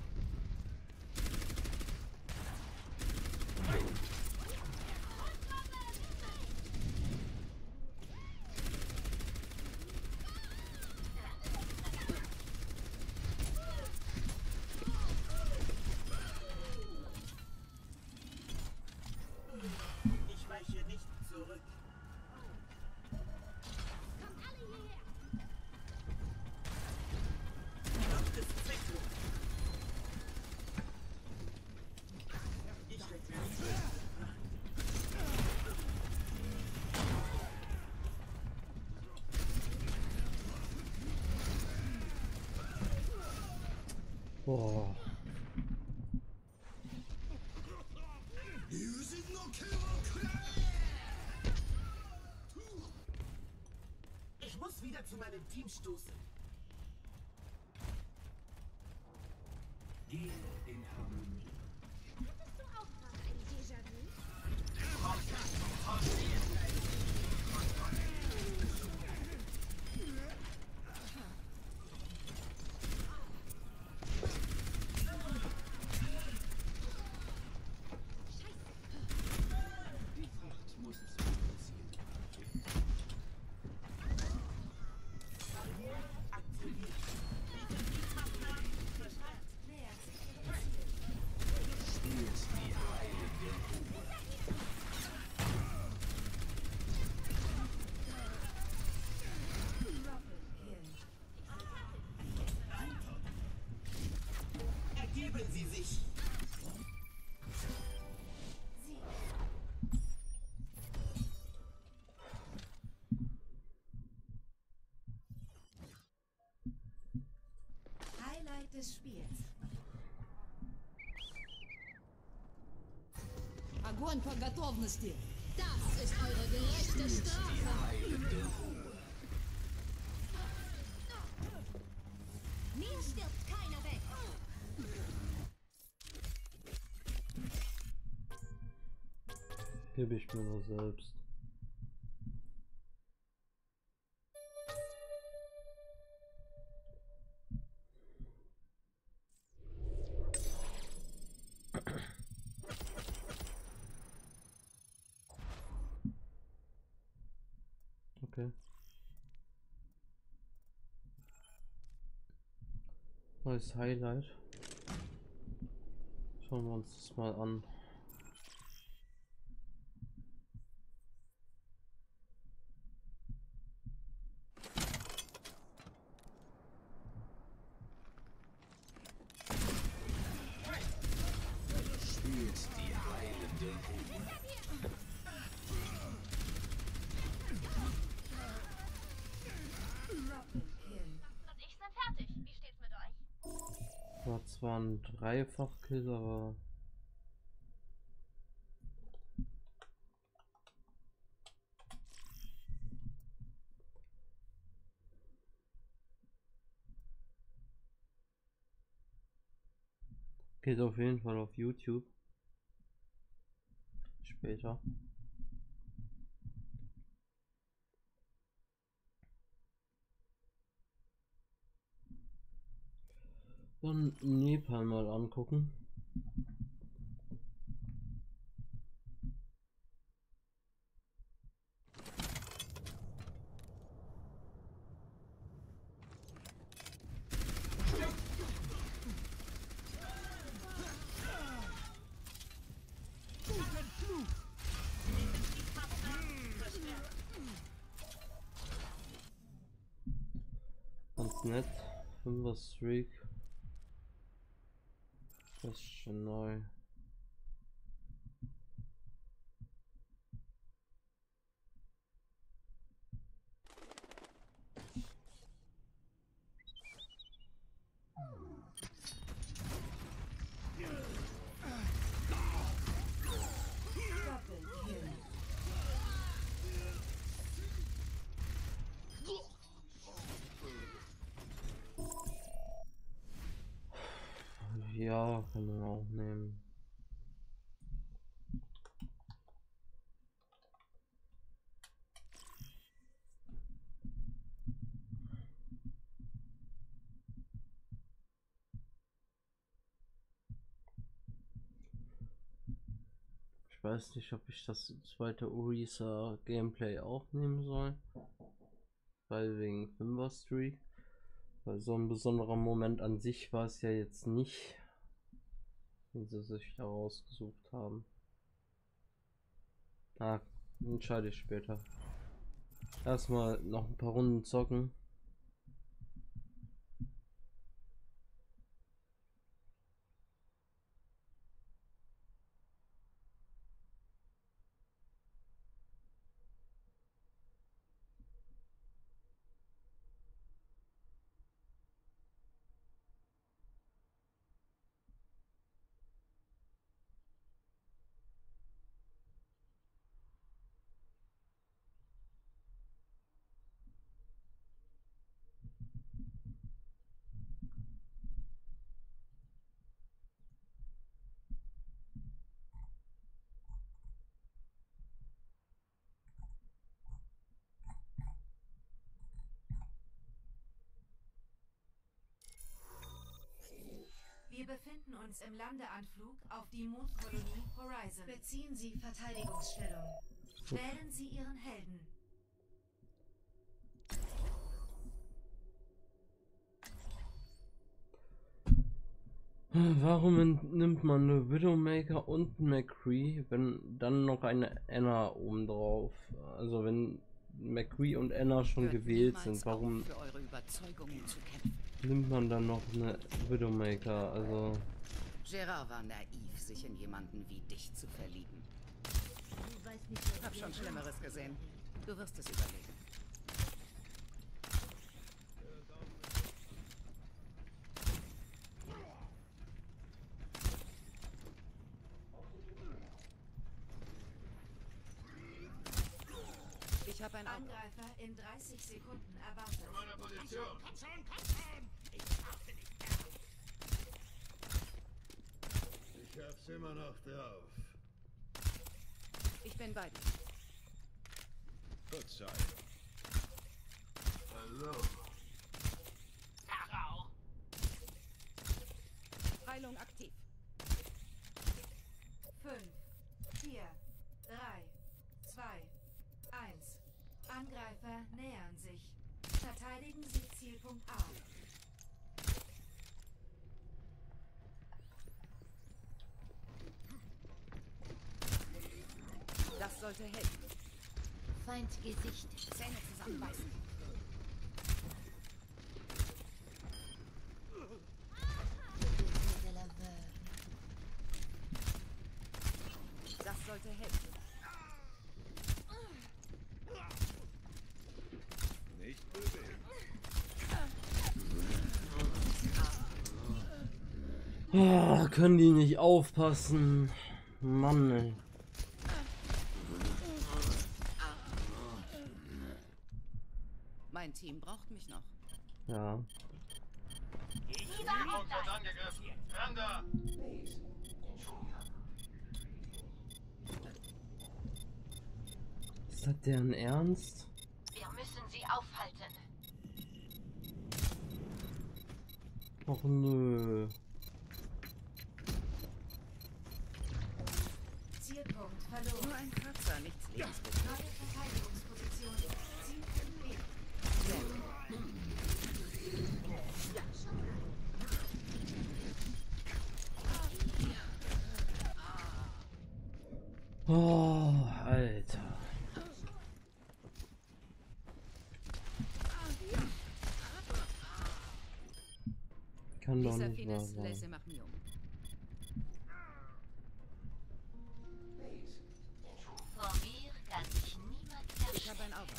Ich weiche nicht zurück. Kommt alle hierher. Macht es zwecklos. Ich reklamiere. Boah. Ich muss wieder zu meinem Team stoßen. Gehe in Harmonie. Hattest du auch gerade ein Déjà-vu? Die Fracht muss es passieren. Barriere aktiviert. Defensivmaßnahmen sich. Highlight des Spiels. Огонь по готовности. Das ist eure gerechte Strafe. Mir stirbt keiner weg. Gebe ich mir nur selbst. Okay. Neues Highlight. Schauen wir uns das mal an. Spielt die heilende Ruhe. Und ich sind fertig. Wie steht's mit euch? War zwar ein Dreifach-Kill, aber geht auf jeden Fall auf YouTube. Später. Dann Nepal mal angucken. Ganz nett. Fünfer Streak. Das ist schon neu. Ja, kann man auch nehmen. Ich weiß nicht, ob ich das zweite Orisa Gameplay auch nehmen soll, weil wegen Fünfer Streak, weil so ein besonderer Moment an sich war es ja jetzt nicht, den sie sich da rausgesucht haben. Ah, entscheide ich später. Erstmal noch ein paar Runden zocken. Wir befinden uns im Landeanflug auf die Mondkolonie Horizon. Beziehen Sie Verteidigungsstellung. Wählen Sie Ihren Helden. Warum nimmt man eine Widowmaker und einen McCree, wenn dann noch eine Anna oben drauf? Also wenn McCree und Anna schon Hört gewählt niemals sind, warum auf, für eure Überzeugungen zu kämpfen. nimmt man dann noch eine Widowmaker? Also Gerard war naiv, sich in jemanden wie dich zu verlieben. Du weißt nicht, was Hab schon Schlimmeres gesehen. Du wirst es überlegen. Ich habe ein Auto. Angreifer in dreißig Sekunden erwartet. Zu meiner Position. Komm schon, komm schon! Ich warte nicht mehr. Ich hab's immer noch drauf. Ich bin bei dir. Gut sein. Hallo. Tarau. Heilung aktiv. fünf, vier, drei, zwei, eins. Angreifer nähern sich. Verteidigen Sie Zielpunkt A. Das sollte helfen. Feind gesichtet. Zähne zusammenbeißen. Das sollte helfen. Nicht bewegen. Oh, können die nicht aufpassen? Mann, ey. Mein Team braucht mich noch. Ja. Zielpunkt wird angegriffen. Randa! Ist das deren Ernst? Wir müssen sie aufhalten. Och nö. Zielpunkt verloren. Nur ein Kratzer, nichts lebenswert. Neue Verteidigungsposition. Zielpunkt B. Oh, Alter. Kann doch Dieser nicht wahr Fines sein. laisse mach mieux. Vor mir kann sich niemand verstecken. Ich habe ein Auto.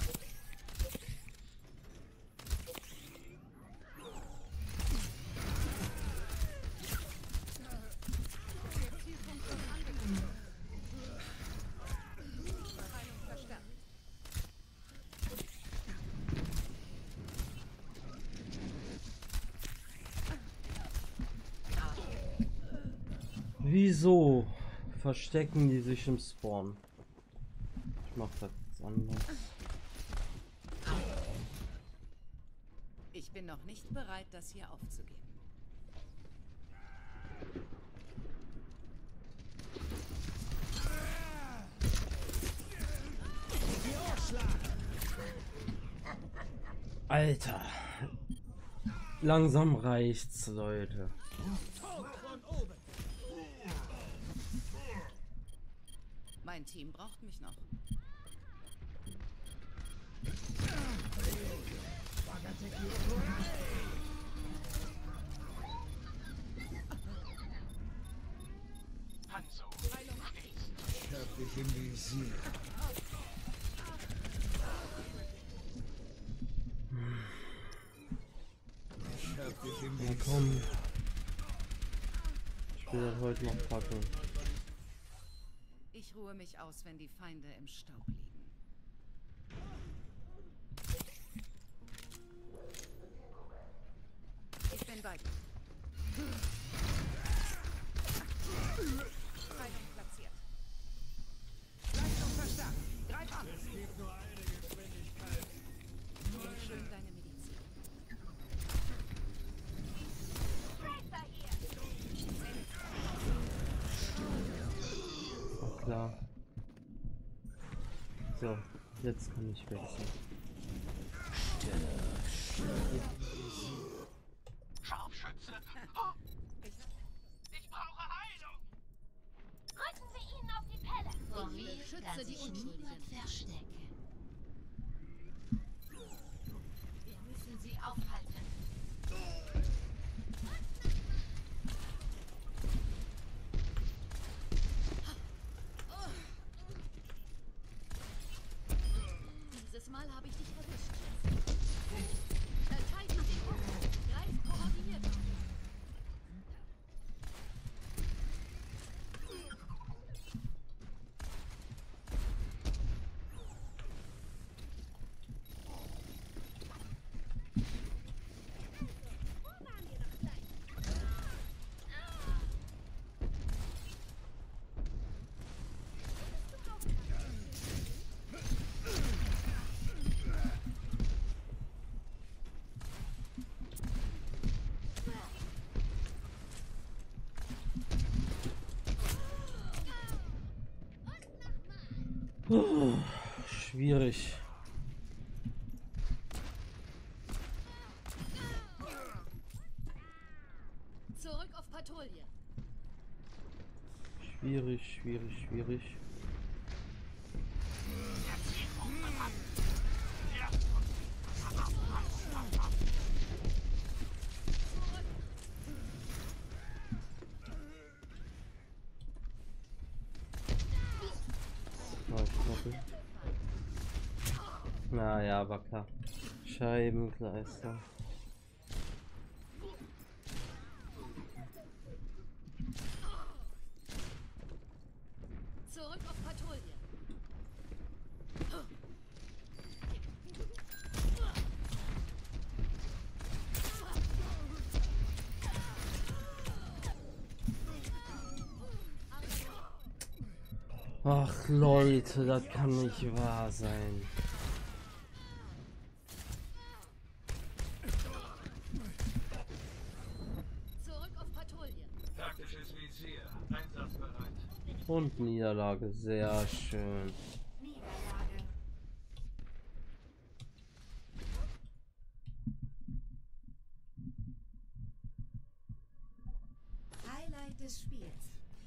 Heilung verstärkt. Wieso verstecken die sich im Spawn? Ich mach das jetzt anders. Ich bin noch nicht bereit, das hier aufzugeben. Alter. Langsam reicht's, Leute. Mein Team braucht mich noch. Hanzo, Ich hab dich im Visier. Ich hab dich im Na Visier. komm. Ich will das heute noch packen. Ich ruhe mich aus, wenn die Feinde im Staub liegen. Ich bin bei dir. Heilung platziert. Leistung verstärkt. Greif an. Es gibt nur eine Geschwindigkeit. Nimm schön deine Medizin. War klar. So, jetzt kann ich wechseln. Scharfschütze. Oh, ich brauche Heilung. Rücken wir ihnen auf die Pelle. Vor mir Schütze kann die sich Unschuldigen. niemand verstecken. Wir müssen sie aufhalten. Oh, schwierig. Zurück auf Patrouille. Schwierig, schwierig, schwierig. Naja, war klar. Scheibenkleister. Zurück auf Patrouille. Ach Leute, das kann nicht wahr sein. Zurück auf Patrouille. Taktisches Visier, einsatzbereit. Und Niederlage, sehr schön. Niederlage. Highlight des Spiels.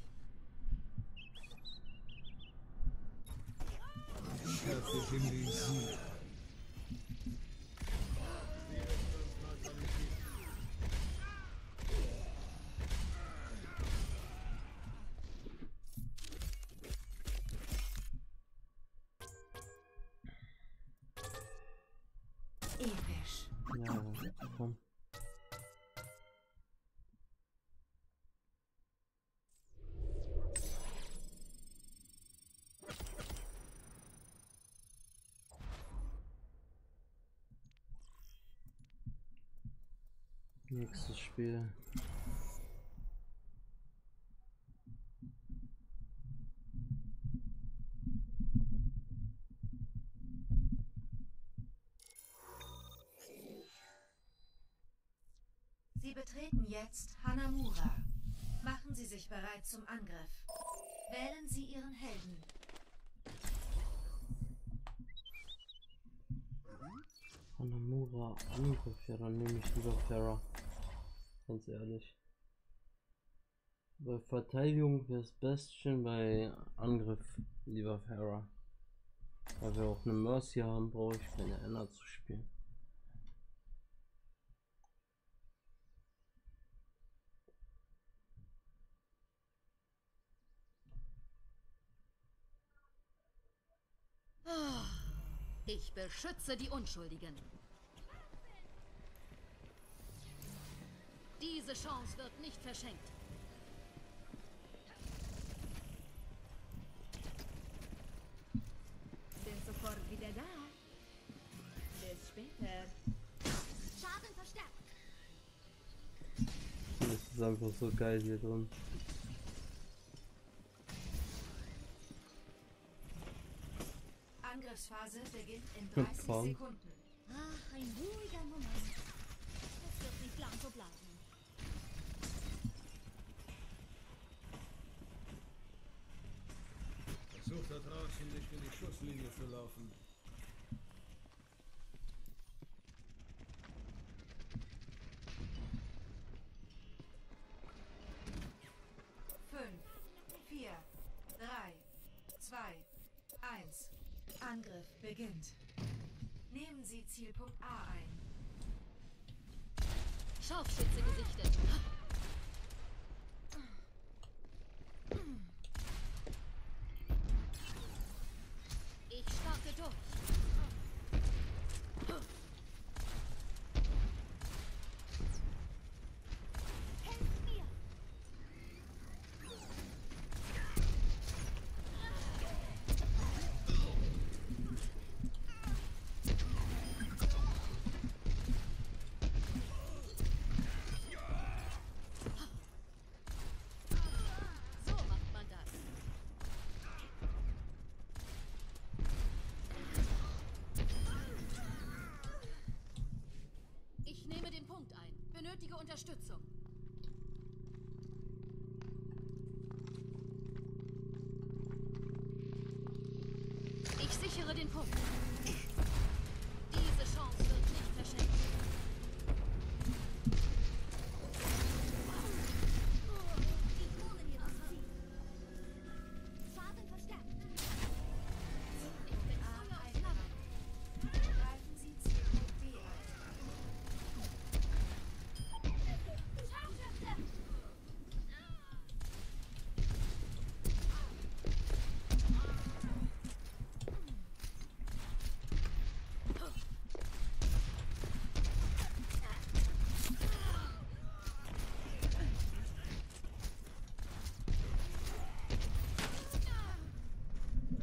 Episch. Ja, komm. Nächstes Spiel. Sie betreten jetzt Hanamura. Machen Sie sich bereit zum Angriff. Wählen Sie Ihren Helden. Hanamura Angriff, ja, dann nehme ich lieber Pharah. Ganz ehrlich. Bei Verteidigung wäre es Bastion, bei Angriff lieber Pharah. Weil wir auch eine Mercy haben, brauche ich keine Anna zu spielen. Ich beschütze die Unschuldigen. Diese Chance wird nicht verschenkt. Bin sofort wieder da. Bis später. Schaden verstärkt. Das ist einfach so geil hier drin. Angriffsphase beginnt in dreißig Sekunden. Ach, ein ruhiger Moment. Das wird nicht lang so bleiben. Versuch da draußen nicht in die Schusslinie zu laufen. fünf, vier, drei, zwei, eins. Angriff beginnt. Nehmen Sie Zielpunkt A ein. Scharfschütze gesichtet. Ich starte durch. Helft mir! So macht man das. Ich nehme den Punkt ein. Benötige Unterstützung.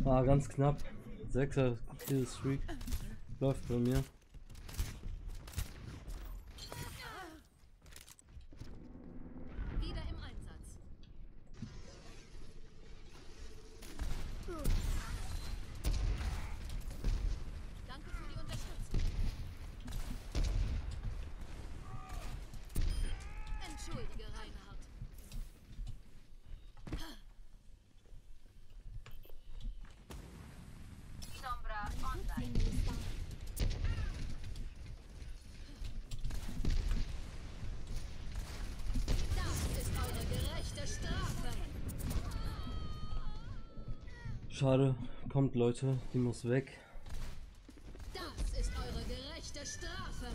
Ah, ganz knapp. Sechser Kill-Streak läuft bei mir. Wieder im Einsatz. Danke für die Unterstützung. Entschuldige, Reinhard. Sombra online. Das ist eure gerechte Strafe. Schade, kommt Leute, die muss weg. Das ist eure gerechte Strafe.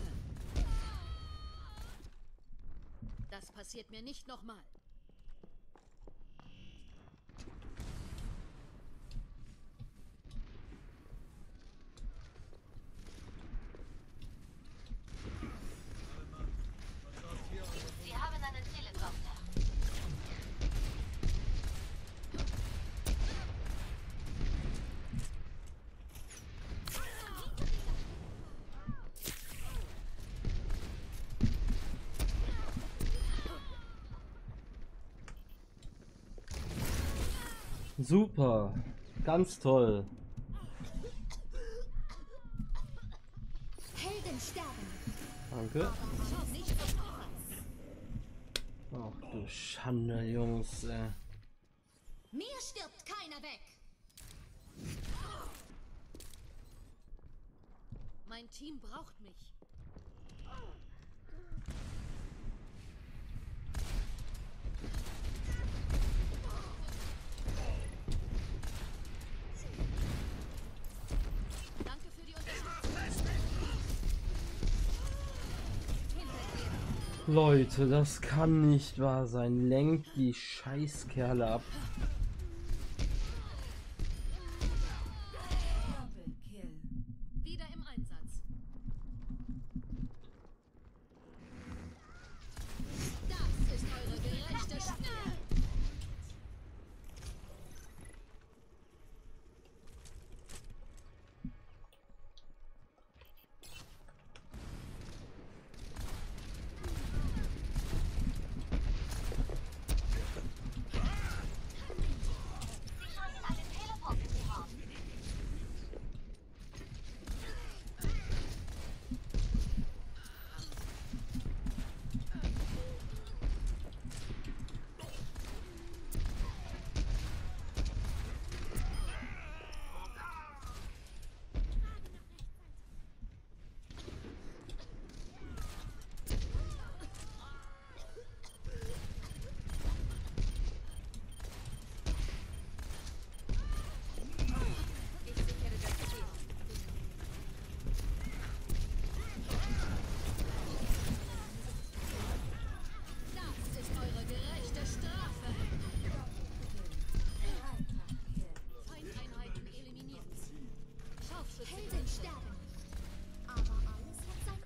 Das passiert mir nicht nochmal. Sie haben einen Teleprompter. Super, ganz toll. Helden sterben. Danke. Schau nicht vorbei. Ach du Schande, Jungs. Ey. Mir stirbt keiner weg. Mein Team braucht mich. Danke für die Unterstützung. Leute, das kann nicht wahr sein. Lenkt die Scheißkerle ab. Wieder im Einsatz. Das ist eure gerechte Strafe. Sie scheinen einen Teleprompter zu haben. Ich sichere das Ziel. Das ist eure gerechte Strafe. Feindeinheiten eliminiert. Scharfschütze. Helden sterben. Aber alles hat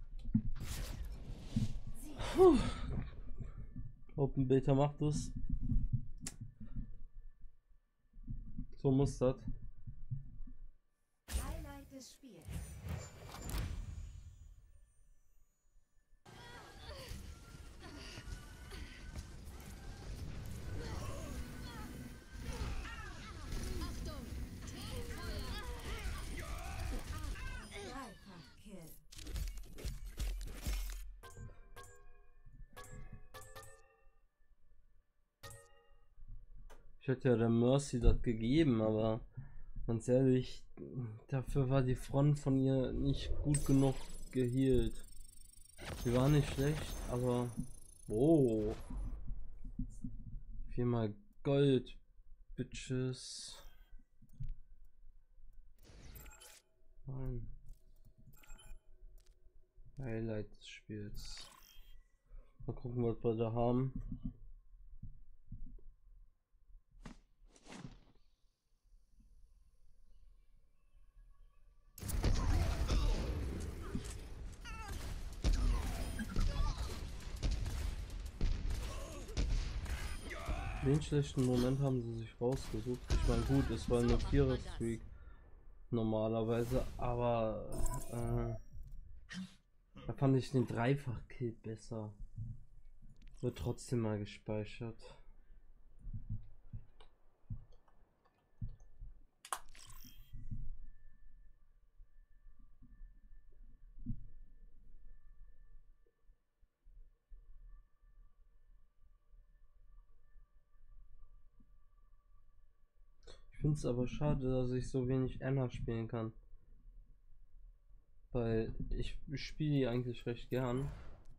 sein... Puh. Open Beta macht es. So muss das. Highlight des Spiels. Achtung! Dreifach-Kill. Ich hätte ja der Mercy das gegeben, aber ganz ehrlich, dafür war die Front von ihr nicht gut genug gehealt. Sie war nicht schlecht, aber wow. Viermal Gold, Bitches. Nein. Highlight des Spiels. Mal gucken, was wir da haben. Den schlechten Moment haben sie sich rausgesucht. Ich meine, gut, es war eine Vierer-Streak normalerweise, aber äh, da fand ich den Dreifach-Kill besser. Wird trotzdem mal gespeichert. Ich finde es aber schade, dass ich so wenig Anna spielen kann. Weil ich spiele die eigentlich recht gern.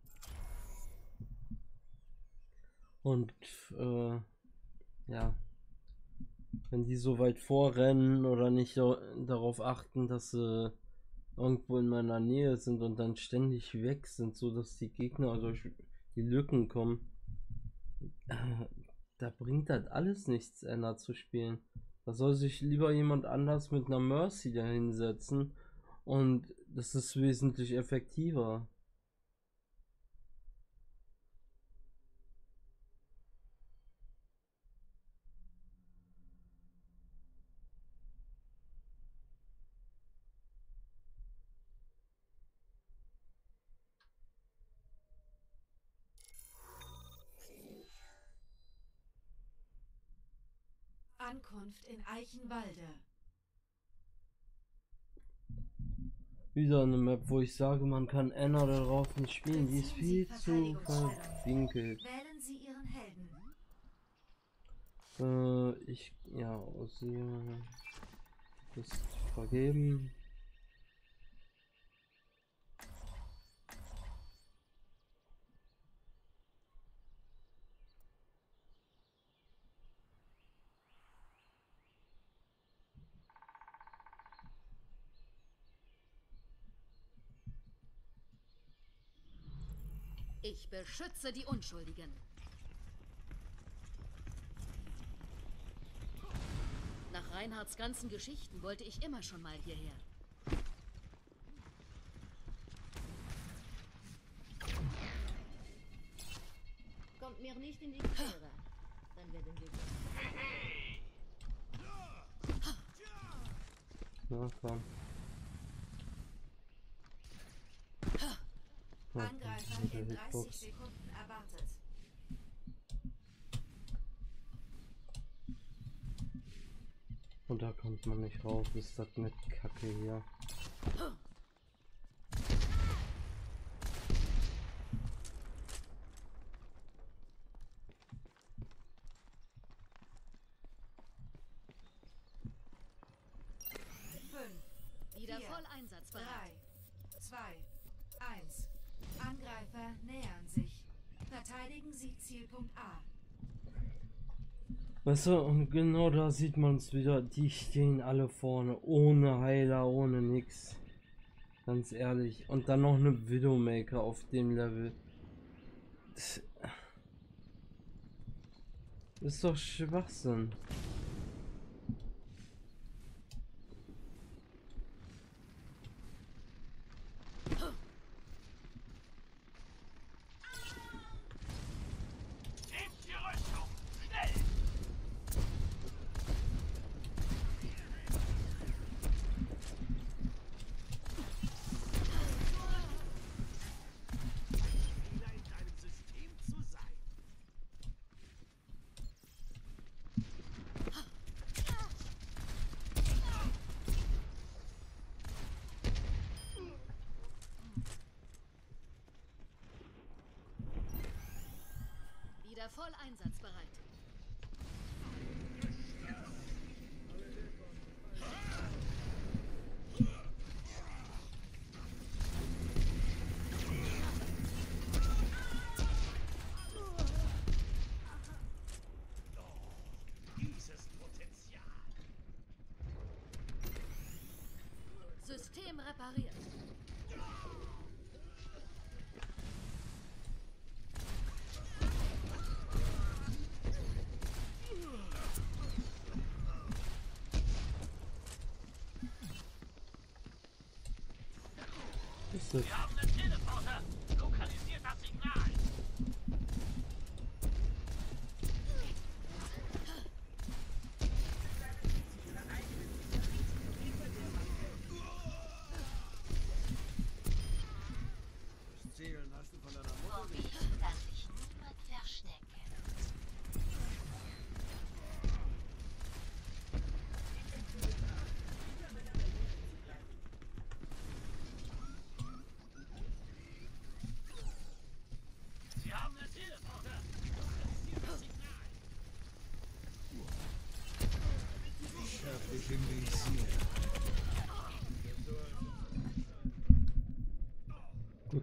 Und äh, ja, wenn die so weit vorrennen oder nicht so darauf achten, dass sie irgendwo in meiner Nähe sind und dann ständig weg sind, so dass die Gegner durch die Lücken kommen, äh, da bringt das alles nichts, Anna zu spielen. Da soll sich lieber jemand anders mit einer Mercy da hinsetzen und das ist wesentlich effektiver. Ankunft in Eichenwalde. Wieder eine Map, wo ich sage, man kann Anna darauf nicht spielen. Die ist viel zu verwinkelt. Wählen Sie Ihren Helden. Äh, ich, ja, sie ist vergeben. Ich beschütze die Unschuldigen. Nach Reinhards ganzen Geschichten wollte ich immer schon mal hierher. Kommt mir nicht in die Quere. Dann werden wir... Na komm. Angreifer in dreißig Sekunden erwartet. Und da kommt man nicht raus, ist das mit Kacke hier. fünf, Wieder vier, voll einsatzbereit. drei, zwei, eins. Angreifer nähern sich. Verteidigen Sie Zielpunkt A. Weißt du, und genau da sieht man es wieder, die stehen alle vorne, ohne Heiler, ohne nix. Ganz ehrlich. Und dann noch eine Widowmaker auf dem Level. Das ist doch Schwachsinn. Wieder voll einsatzbereit. Dieses Potenzial. System repariert. Wir haben einen Teleporter. Lokalisiert das Signal.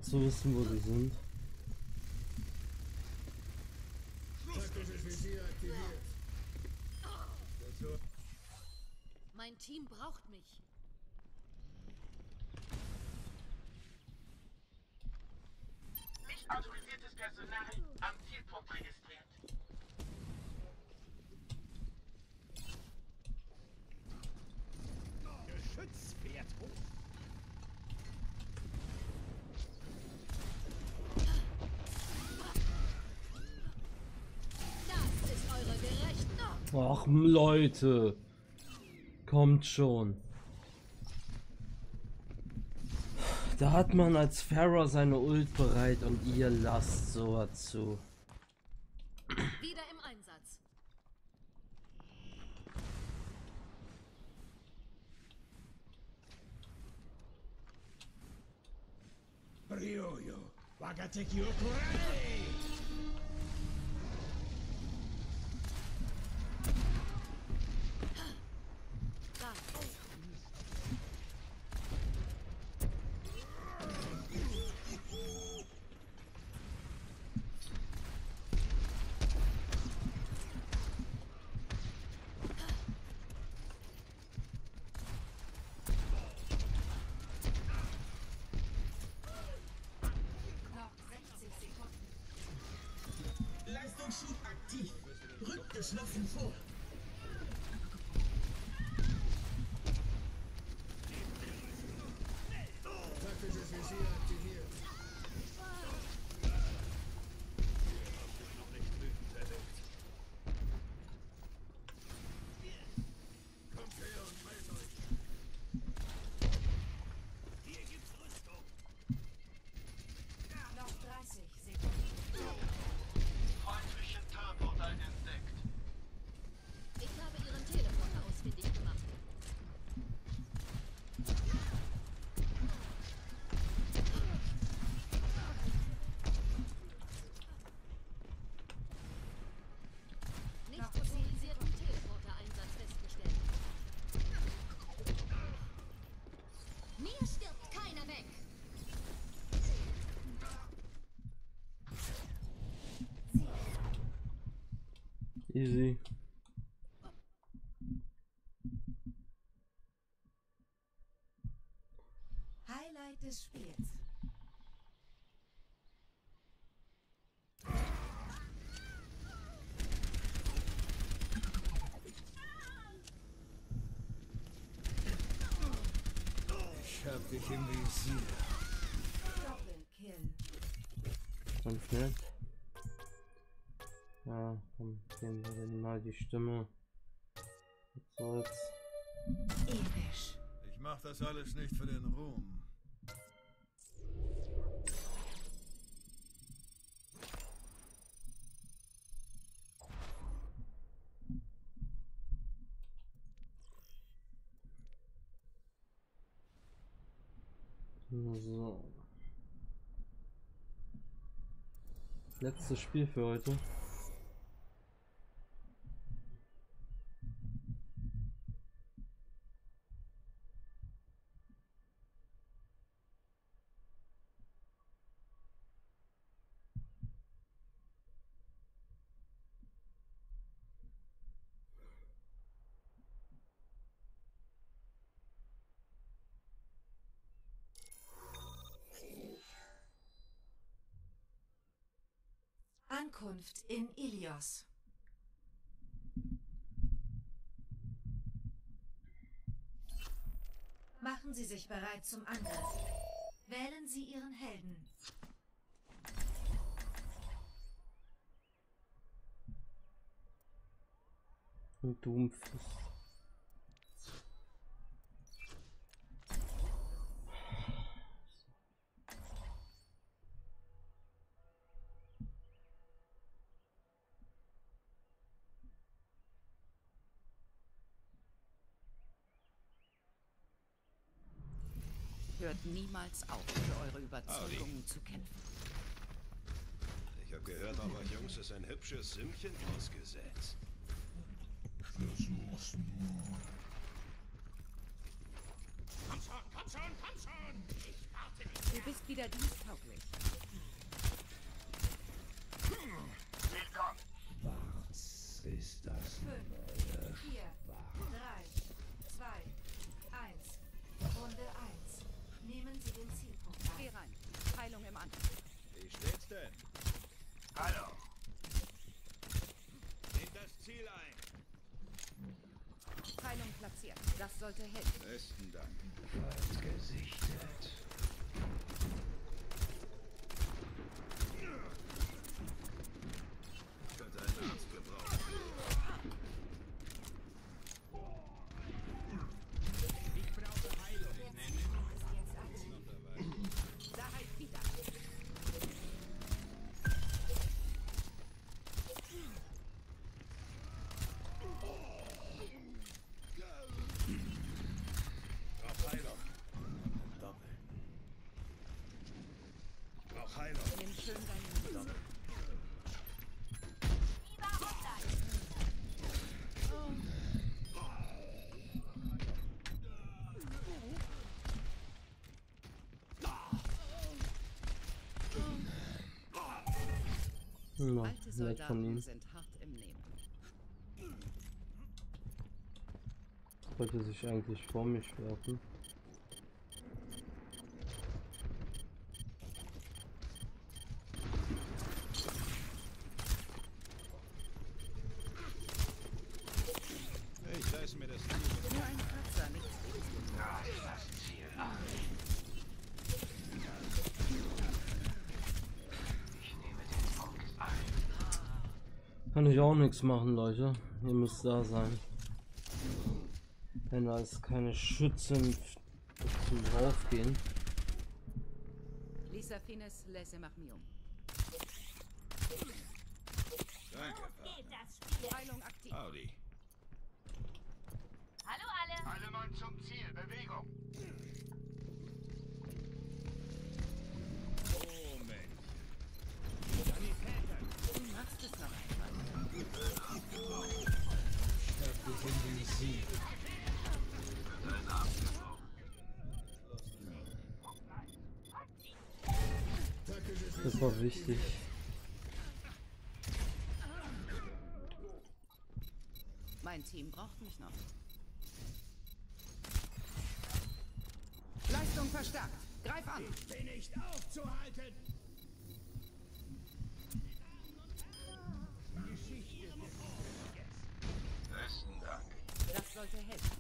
zu wissen, wo die sind. Taktisches Visier aktiviert. Mein Team braucht mich. Nicht autorisiertes Personal am Zielpunkt registriert. Geschütz fährt hoch. Das ist eure Gerechtigkeit. Ach Leute, kommt schon. Da hat man als Pharah seine Ult bereit und ihr lasst so zu. Wieder im Einsatz. Ryoyo, Wagateki Okurane! Leistungsschub aktiv. Rückt geschlossen vor. Taktisches Visier aktiviert. Kommt her und heilt euch. Hier gibt's Rüstung. Noch dreißig Sekunden. Freundlichen Tarnportal entdeckt. Ich habe ihren Teleporter ausfindig gemacht. Nicht autorisierten Teleporter-Einsatz festgestellt. Mir stirbt keiner weg. Easy. Highlight des Spiels. Ich hab dich im Visier. Doppelkill. Ganz nett. Ja, komm, geben wir denn mal die Stimme. Was soll's. Episch. Ich mach das alles nicht für den Ruhm. So. Letztes Spiel für heute. Ankunft in Ilios. Machen Sie sich bereit zum Angriff. Wählen Sie Ihren Helden. Und Doomfist. Hört niemals auf, für eure Überzeugungen zu kämpfen. Ich habe gehört, auf euch Jungs ist ein hübsches Sümmchen ausgesetzt. Versuch's nur. Komm schon, komm schon, komm schon! Ich warte nicht mehr. bist wieder diensttauglich. Willkommen. Was ist das? fünf, vier, drei, zwei, eins. Runde eins. Nehmen Sie den Zielpunkt ein. Geh rein. Heilung im Anfang. Wie steht's denn? Hallo. Nehmt das Ziel ein. Heilung platziert. Das sollte helfen. Besten Dank. Feind gesichtet. Ich könnte einen Arzt gebrauchen. Ich brauche Heilung. Da heilt wieder. Brauch Heilung. Doppel. Brauch Heilung. Nimm schön deinen Doppel. Ja, Alte nett von Soldaten ihm. sind hart im Nehmen. Wollte sich eigentlich vor mich werfen. Ich reiße mir das Ziel. Nur ein Kratzer, nichts. Das ist das Ziel. Ich nehme den Punkt ein. Kann ich auch nichts machen, Leute. Ihr müsst da sein. Wenn da ist keine Schützen zum Raufgehen. Lisa Fines, laisse Marmium. Danke. Geht das Spiel. Heilung aktiv. Howdy. Hallo alle. Alle Mann zum Ziel. Bewegung. Oh, Mensch. Du machst es noch einfach. Fertig im Visier. Das war wichtig. Mein Team braucht mich noch. Leistung verstärkt. Greif an. Ich bin nicht aufzuhalten. Geschichte des Besten Dank. Das sollte helfen.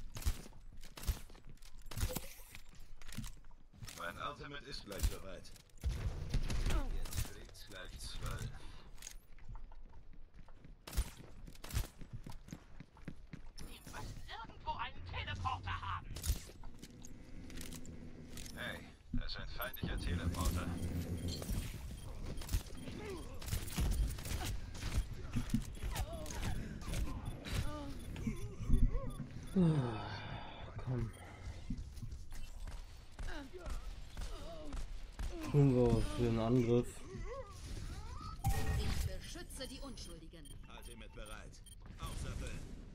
Mein Ultimate ist gleich soweit. Jetzt fliegt's gleich zwölf. Die müssen irgendwo einen Teleporter haben. Hey, das ist ein feindlicher Teleporter. Komm. Tun wir für einen Angriff. Ich beschütze die Unschuldigen. Ultimate bereit. Aufsappeln.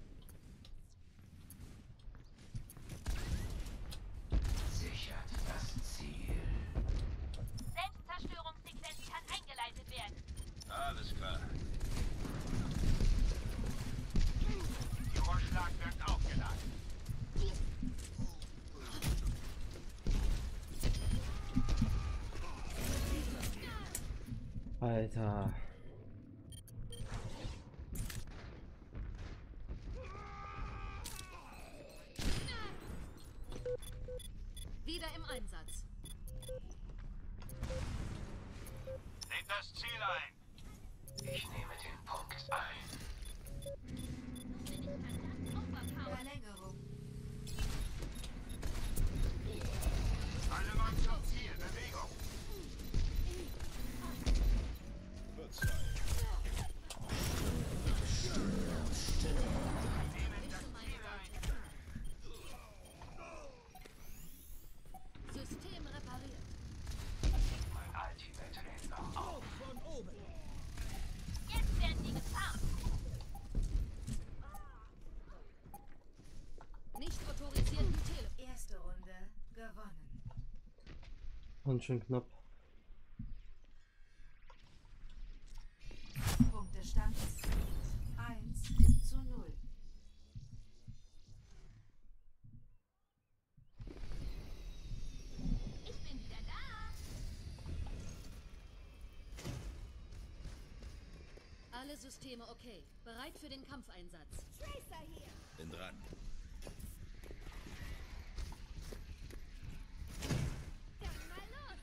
Sichert das Ziel. Selbstzerstörungssequenz kann eingeleitet werden. Alles klar. Vorschlag wird aufgeladen. Alter. Wieder im Einsatz. Nehmt das Ziel ein. Ich nehme den Punkt ein. Verlängerung. Alle Mann zum Ziel. Bewegung. Putz. Und schon knapp. Punktestand eins zu null. Ich bin wieder da. Alle Systeme okay. Bereit für den Kampfeinsatz. Tracer hier. Bin dran. Dann mal los.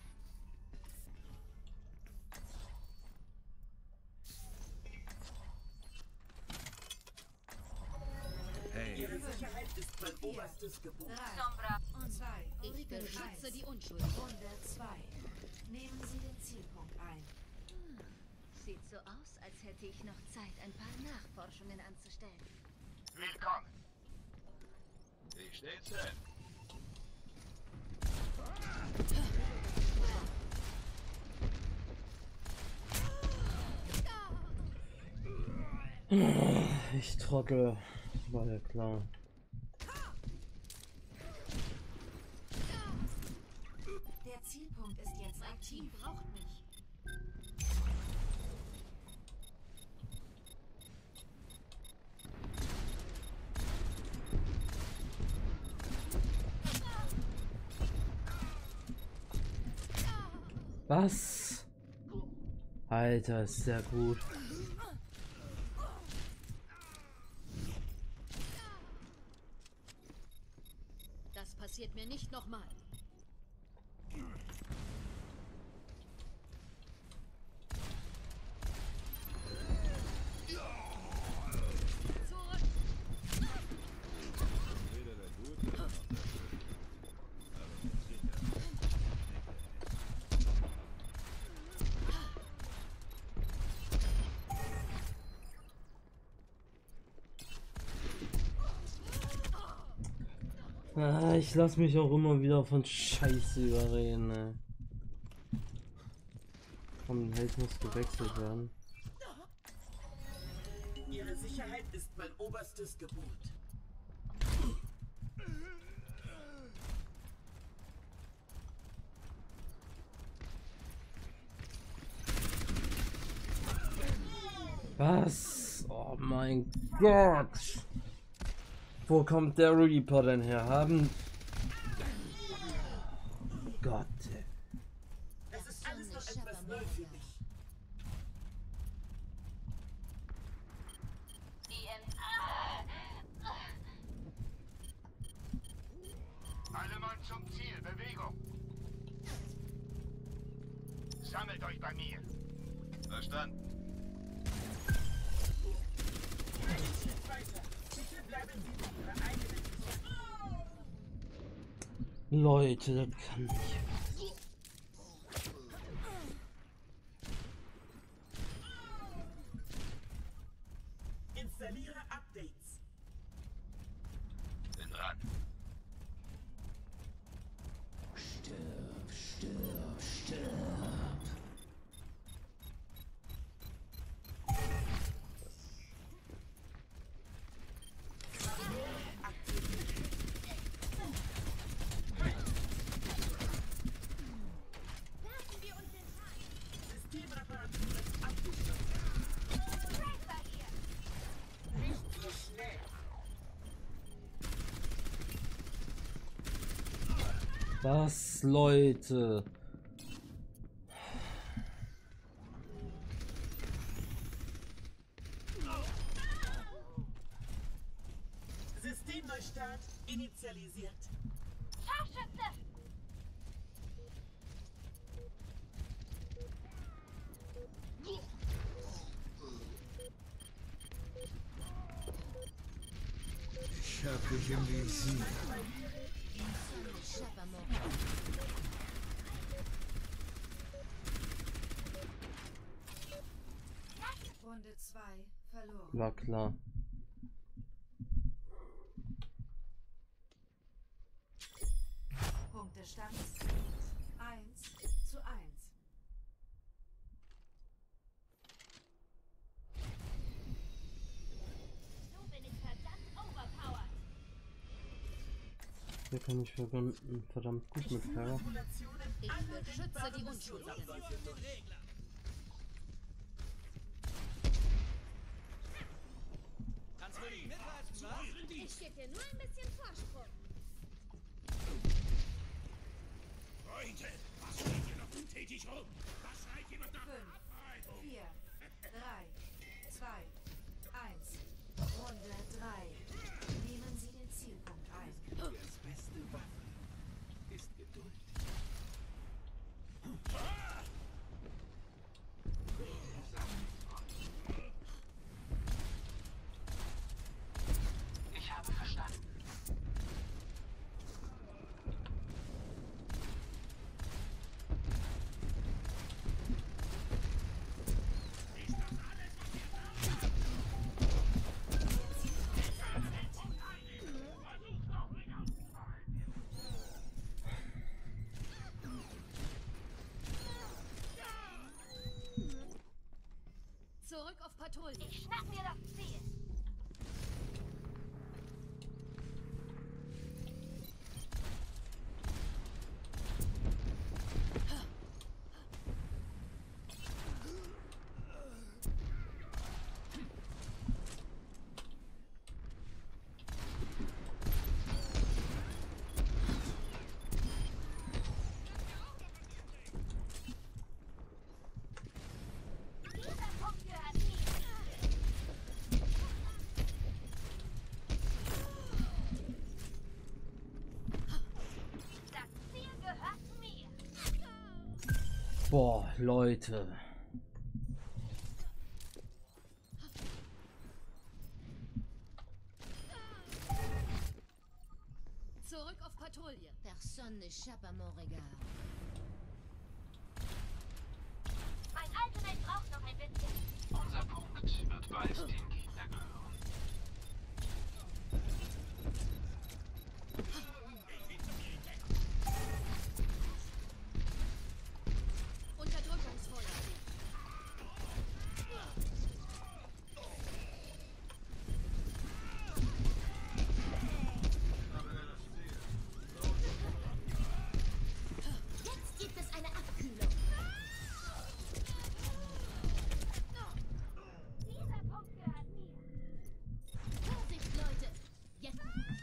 Hey. Ihre Sicherheit ist mein oberstes Gebot. drei und zwei. Ich beschütze die Unschuld. Runde zwei. Nehmen Sie den Zielpunkt ein. Sieht so aus, als hätte ich noch Zeit, ein paar Nachforschungen anzustellen. Willkommen. Ich stehe drin. Ich trottel. War ja klar. Der Zielpunkt ist jetzt Mein Team aktiv. braucht mich. Was? Alter, ist sehr gut. Das passiert mir nicht nochmal. Ah, ich lasse mich auch immer wieder von Scheiße überreden, ey. Komm, der Held muss gewechselt werden. Ihre Sicherheit ist mein oberstes Gebot. Was? Oh mein Gott! Wo kommt der Reaper denn her? Haben... Oh Gott. Es ist alles noch etwas neu für mich. Alle Mann zum Ziel. Bewegung. Sammelt euch bei mir. Verstanden. Einen Schritt weiter. Bitte bleiben Sie in Ihrer eigenen Sicherheit. Leute, das kann nicht. Installiere Updates. Bin dran. Stirb, stirb, stirb. Lassen wir uns den Tag. Systemreparatur ist abgeschlossen. Tracer hier. Nicht so schnell. Was, Leute? Systemneustart initialisiert. Scharfschütze. Ich hab dich im Visier. Runde zwei verloren. War klar. Punktestand eins zu eins. So bin ich verdammt overpowered. Hier kann ich verdammt, verdammt gut mit Terror. Simulationen Ich beschütze die Unschuldigen. Kannst du nicht mithalten, was? Ich gebe dir nur ein bisschen Vorsprung. Freunde, was steht ihr noch untätig rum? Was schreit ihr noch da? fünf, vier, drei, zwei, eins. Runde drei. Nehmen Sie den Zielpunkt ein. Das beste Waffe ist Geduld. Ich habe verstanden. Zurück auf Patrouille. Ich schnapp mir das Ziel. Dieser Punkt gehört mir. Das Ziel gehört mir. Boah, Leute. Zurück auf Patrouille. Personne n'échappe à mon regard. Mein Ultimate braucht noch ein bisschen. Unser Punkt wird bald den Gegner gehören. Unterdrückungsfeuer. Jetzt gibt es eine Abkühlung. Dieser Punkt gehört mir. Vorsicht, Leute. Jetzt.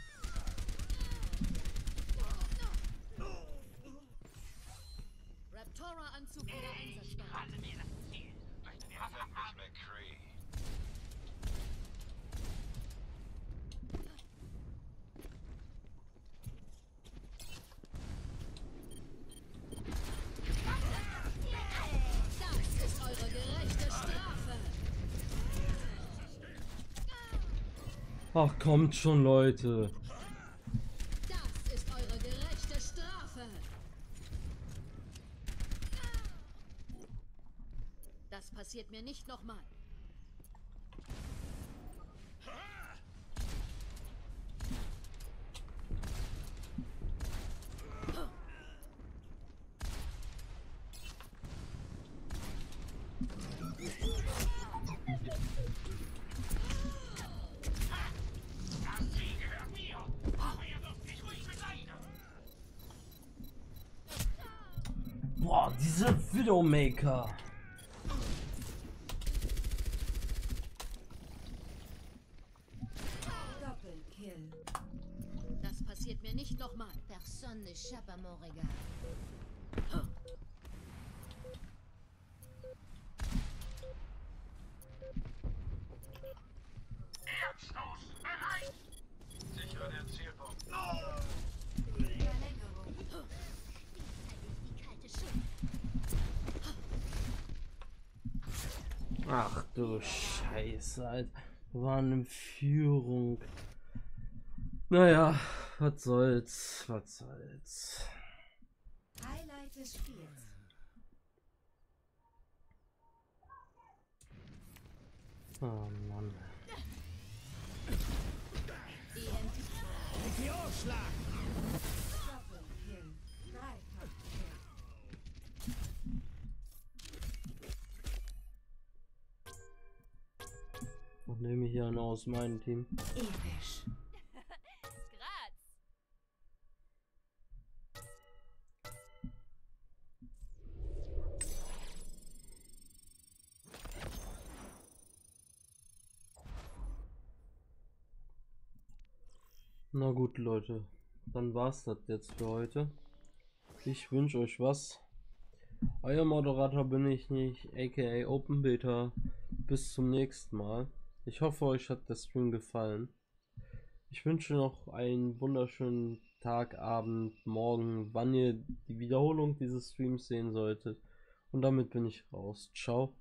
Raptora-Anzug wieder einsatzbereit. Halte mir das Ziel. Durch den Waffe mit McCree. Das ist eure gerechte Strafe. Ach, kommt schon, Leute. Das ist eure gerechte Strafe. Das passiert mir nicht nochmal. Das Ziel gehört mir. Aber ihr dürft mich ruhig begleiten. Boah, diese Widowmaker. Doppelkill. Das passiert mir nicht nochmal. Personne n'échappe à mon regard. Herzlos, bereit! Sicher der Zielpunkt. Verlängerung. Die kalte Schuld. Ach du Scheiße, Alter. Wir waren in Führung. Naja, was soll's, was soll's. Highlight des Spiels. Oh Mann. Meteorschlag! Doppelkill. Dreifachkill. Und nehme hier einen aus meinem Team. Episch. Graz. Na gut, Leute, dann war's das jetzt für heute. Ich wünsche euch was. Euer Moderator bin ich nicht, aka Open Beta. Bis zum nächsten Mal. Ich hoffe, euch hat der Stream gefallen. Ich wünsche noch einen wunderschönen Tag, Abend, Morgen, wann ihr die Wiederholung dieses Streams sehen solltet. Und damit bin ich raus. Ciao.